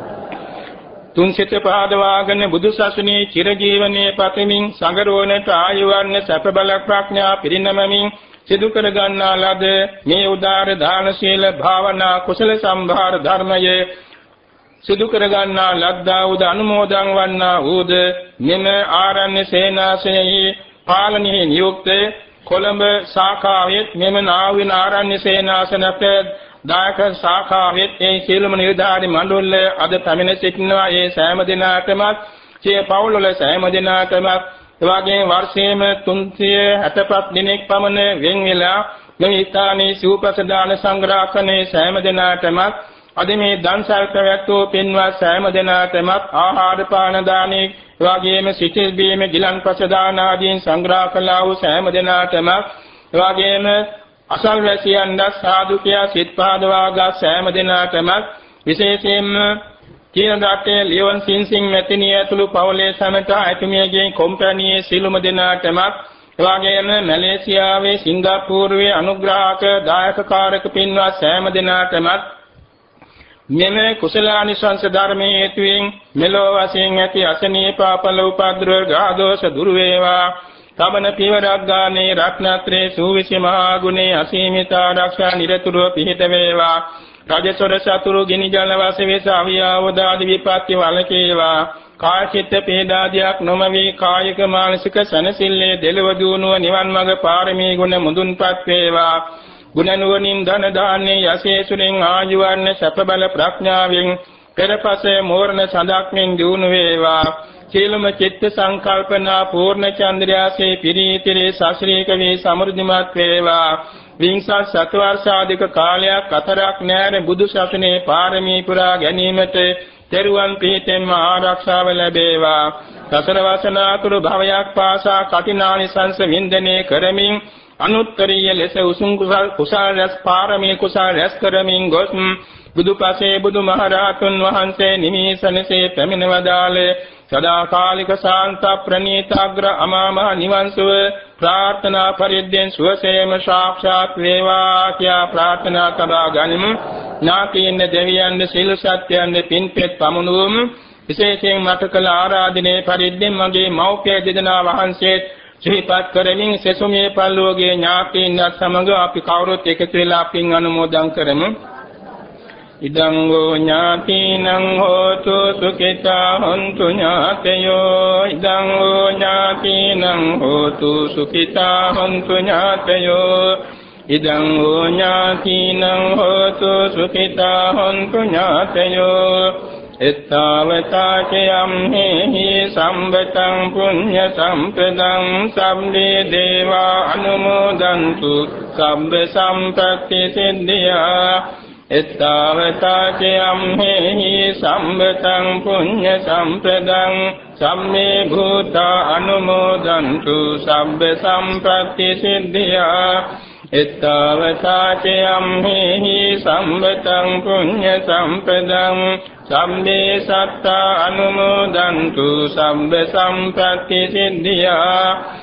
තුන් සිත පාදවාගෙන බුදු සසුනේ චිරජීවනයේ පතමින් සංගරෝණට ආයු වර්ණ සැප බල ප්‍රඥා පිරිනමමින් සිදු කර ගන්නා ලද මේ උදාර දාන ශීල භාවනා කුසල සම්භාර ධර්මයේ සිදු කර ගන්නා ලද්දා උද අනුමෝදන් වන්නා උද මෙම ආරණ්‍ය සේනාසනයේ පාලනයේ නියුක්ත කොළඹ ශාඛාවේ මෙම නාවින ආරණ්‍ය සේනාසනට දායක ශාඛාවෙත් ඒ සියලුම නිලධාරි මණ්ඩල අද පැමිණ සිටිනවා. ඒ සෑම දිනකටම සිය පවුල් වල සෑම දිනකටම එවාගේ වර්ෂයේම තුන්සිය හැටපස් දිනක් පමණ වෙන් වෙලා මේ ස්ථානයේ සූපසදාන සංග්‍රහකනේ සෑම දිනකටම අද මේ දන්සල් ප්‍රවැත්වූ පින්වත් සෑම දිනකටම ආහාර පාන දානේ එවාගේම සිටිල් බීම ගිලන්පස දාන ආදීන් සංග්‍රහ කළා වූ සෑම දිනකටම එවාගේම අසල්වැසියන් ද සාදු කියා සිත් පාදවාගත් සෑම දිනකටම විශේෂයෙන්ම චීන රටේ ලියොන් සින්සින් මෙතිනිය ඇතුළු පවුලේ සමට ඇතුමියගේ කොම්පැනියේ සිළුම දිනකටම එවාගේම මැලේසියාවේ සිංගප්පූරුවේ අනුග්‍රාහක දායකකාරක පින්වත් සෑම දිනකටම මෙම කුසලානිසංස ධර්මයේ හේතුවෙන් මෙලොව වශයෙන් ඇති අසනීප අපල උපද්‍රව ගාදෝෂ දුරු වේවා. තමන පියවරක් ගානේ රත්නත්‍රේ සූවිසි මහා ගුණේ අසීමිත ආරක්ෂා නිරතුරුව පිහිට වේවා. රජසොර සතුරු ගිනි ජල වාසවේස අවියාවදාදි විපත්ති වලකේවා. කාය චිත්ත පීඩාදියක් නොමවි කායික මානසික සනසිල්ලේ දෙලව දුණුව නිවන් මඟ පාරමී ගුණ මුදුන්පත් වේවා. ගුණ නුවණින් ධන දාන්නේ යසේසුරෙන් ආජීවන්න සැප බල ප්‍රඥාවෙන් පෙරපසේ මෝරණ සඳක්මින් දිනු වේවා. සීලම චිත්ත සංකල්පනා පූර්ණ චන්ද්‍රයාසේ පිරීතිරේ ශාස්ත්‍රීය වේ සමෘද්ධිමත් වේවා. විංසත් සතවර්ෂාධික කාලයක් අතරක් නැර බුදු සසුනේ පාරමී පුරා ගැනීමට තෙරුවන් පිහිටෙන්ම ආරක්ෂාව ලැබේවා. සසර වසනාතුරු භවයක් පාසා කටිනානිසංස වින්දනය කරමින් අනුත්තරීය ලෙස උසුම් කුසල් කුසල රැස් පාරමී කුසල රැස් කරමින් ගොස් බුදුපසේ බුදුමහරහතුන් වහන්සේ නිමිසනසේ පැමිණවදාලේ සදාකාලික ශාන්ත ප්‍රණීතාග්‍ර අමාමහ නිවන් සුව ප්‍රාර්ථනා පරිද්දෙන් සුවසේම සාක්ෂාත් වේවා කියා ප්‍රාර්ථනා කරා ගනිමු. ඥාතීන් දෙවියන් සිල් සත්‍යයන් පින්පෙත් පමුණුවමු. විශේෂයෙන් මට කළ ආරාධනයේ පරිද්දෙන් මගේ මෞඛ්‍ය දෙදෙනා වහන්සේ ශ්‍රීපත් කරමින් සෙසුමේ පල්ලෝගේ ඥාතීන් සමග අපි කවුරුත් එකතු වෙලා පින් අනුමෝදන් කරමු. ඉදං වූ ඥාතිනං හෝතු සුඛිතා හොන්තු ඥාතයෝ ඉදං වූ ඥාතිනං හෝතු සුඛිතා හොන්තු ඥාතයෝ ඉදං වූ ඥාතිනං හෝතු සුඛිතා හොන්තු ඥාතයෝ එත්තාවතා චයම් හේහි සම්බතං පුඤ්ඤ සම්පදං සම්මේ දේවා අනුමෝදන්තු සම්බ සම්පත්ති සිද්ධියා එත්තාවතා චයම් හේහි සම්බතං පුඤ්ඤ සම්පදං සම්මේ භූතා අනුමෝදන්තු සම්බ සම්පත්ති සිද්ධියා එත්තාවතා චයම් හේහි සම්බතං පුඤ්ඤ සම්පදං සම්මේ සත්තා අනුමෝදන්තු සම්බ සම්පත්ති සිද්ධියා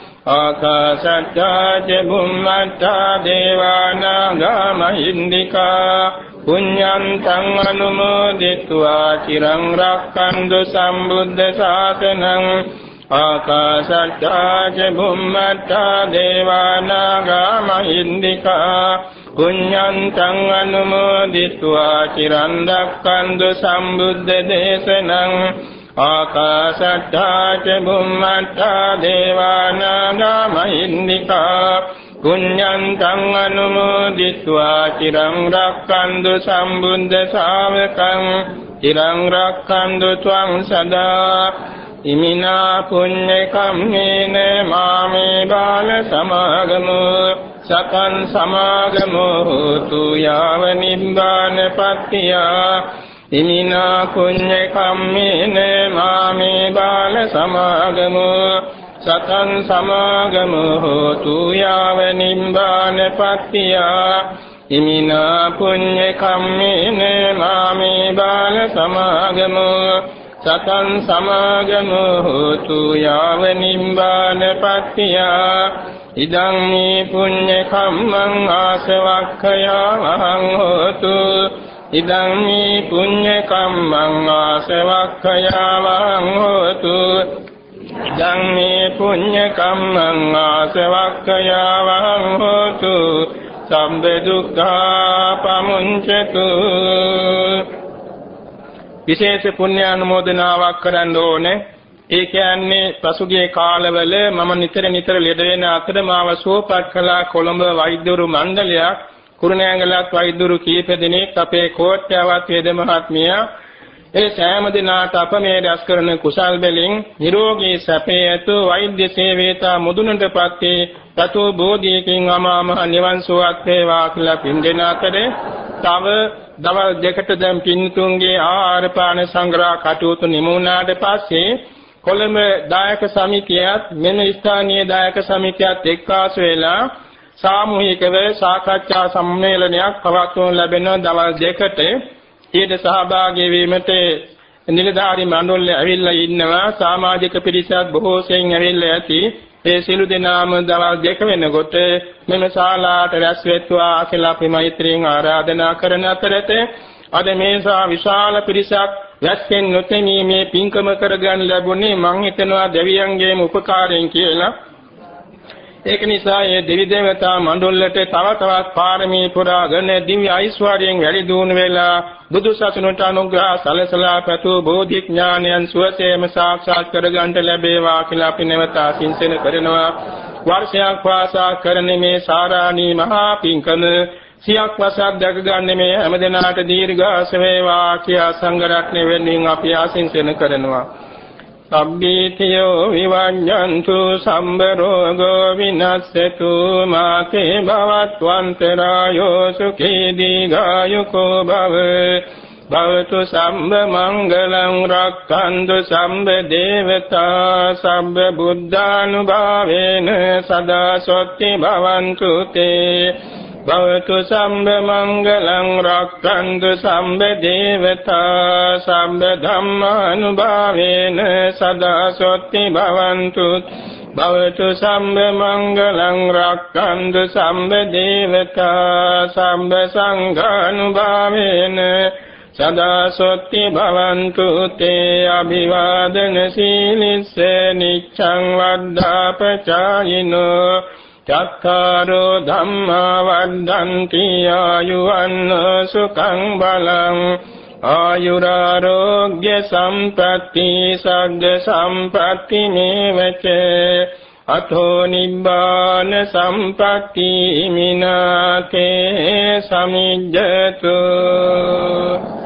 ආකාශත්තා ච බුම්මත්තා දේවානාගා මහින්దికා පුඤ්ඤන්තං අනුමෝදිत्वा චිරං රක්ඛන්තු සම්බුද්ධ ශාසනං ආකාශත්තා ච බුම්මත්තා දේවානාගා මහින්దికා පුඤ්ඤන්තං අනුමෝදිत्वा චිරං රක්ඛන්තු සම්බුද්ධ දේශනං ආකාශත්තා ච බුම්මත්තා දේවානාගා මහින්దికා පුඤ්ඤන්තං අනුමෝදිत्वा චිරං රක්ඛන්තු සම්බුද්ධ ශාවකං චිරං රක්ඛන්තු ත්වං සදා ඉමිනා පුඤ්ඤ කම්මේන මාමේ බාල සමාගමෝ සකං සමාගමෝ හෝතු යාව නිබ්බාන පත්තියා ඉමිනා පුඤ්ඤ කම්මේන මාමේ බාල සමාගමෝ සතං සමාගමෝ හෝතු යාව නිබ්බාන පත්තියා ඉමිනා පුඤ්ඤ කම්මේන මාමේ බාල සමාගමෝ සතං සමාගමෝ හෝතු යාව නිබ්බාන පත්තියා ඉදං මේ පුඤ්ඤ කම්මං ආසවක්ඛයා වහං හෝතු ඉදං මේ පුඤ්ඤ කම්මං ආසවක්ඛයා වහං හෝතු ඉදං මේ පුඤ්ඤ කම්මං ආසවක්ඛයා වහං හෝතු සම්බ දුක්ඛා පමුඤ්චතු විශේෂ පුණ්‍යානුමෝදනාවක් කරන්න ඕනේ. ඒ කියන්නේ පසුගිය කාලවල මම නිතර නිතර ලෙඩ වෙන අතර මාව සුවපත් කළා කොළඹ වෛද්‍යවරු මණ්ඩලයක් කුරුණෑගලත් වෛද්‍යවරු කීප දෙනෙක් අපේ කෝට්ටාවත් වේද මහත්මියා ඒ සෑම දිනකට අප මේ රැස් කරන කුසල් වලින් නිරෝගී සැපේ ඇතු වෛද්‍ය සේවේතා මුදුනටපත් තතු බෝධියකින් අමා මහ නිවන් සුවත් වේවා කියලා පින්දෙන අතරේ තව දවල් දෙකට දැන් පින්තුන්ගේ ආහාර පාන සංග්‍රහ කටයුතු නිමුණාට පස්සේ කොළඹ දායක සමිතියත් මෙන්න ස්ථානීය දායක සමිතියත් එක්කාසු වෙලා සාමූහිකව සාකච්ඡා සම්මේලනයක් පවත්වනු ලැබෙන දවල් දෙකට ඊට සහභාගී වීමට නිලධාරි මණ්ඩලය ඇවිල්ලා ඉන්නවා. සමාජික පිරිසක් බොහෝ සෙයින් ඇවිල්ලා ඇති. ඒ සිළු දෙනාම දවල් දෙක වෙනකොට මෙම ශාලාවට රැස් වෙත්වා කියලා අපි මෛත්‍රියෙන් ආරාධනා කරන අතරතේ අද මේසා විශාල පිරිසක් රැස්ෙන් නොතෙමී මේ පින්කම කරගන්න ලැබුණේ මං හිතනවා දෙවියන්ගේම උපකාරයෙන් කියලා. ඒක නිසා මේ දෙවි දේවතා මණ්ඩලයට තව තවත් පාරමී පුරාගෙන දිව්‍ය ඓශ්වර්යයෙන් වැඩි දියුණු වෙලා බුදු සසුනට අනුග්‍රහ සලසලා පැතු බෝධි ඥානයන් සුවසේම සාක්ෂාත් කරගන්නට ලැබේවා කියලා අපි නැවත ආශිංසන කරනවා. වර්ෂයක් වාසා කරන මේ සාරාණී මහා පින්කම සියක් වසක් දැක ගන්න මේ හැමදෙනාට දීර්ඝාස වේවා කියා සංඝ රත්නය වෙනුවෙන් අපි ආශිංසන කරනවා. සබ්බීතියෝ විවඤ්ඤන්තු සම්බ රෝගෝ විනස්සතු මාතේ භවත්වන්තරායෝ සුඛී දීඝායුකෝ භව භවතු සම්බ මංගලං රක්ඛන්තු සම්බ දේවතා සම්බ බුද්ධානුභාවේන සදා සොත්ති භවන්තු තේ භවතු සම්බ මංගලං රක්ඛන්තු සම්බ දේවතා සම්බ ධම්මානුභාවේන සදා සොත්ති භවන්තු භවතු සම්බ මංගලං රක්ඛන්තු සම්බ දේවතා සම්බ සංඝානුභාවේන සදා සොත්ති භවන්තු තේ අභිවාදන සීලිස්ස නිච්ඡං වද්ධාපචායිනෝ චක්ඛාරෝ ධම්මා වද්දන්ති ආයුවන්න සුඛං බලං ආයුරාරෝග්‍ය සම්පatti සග්ග සම්පatti මේවච අතෝ නිබ්බාන සම්පatti මිනාතේ සමිජ්ජතු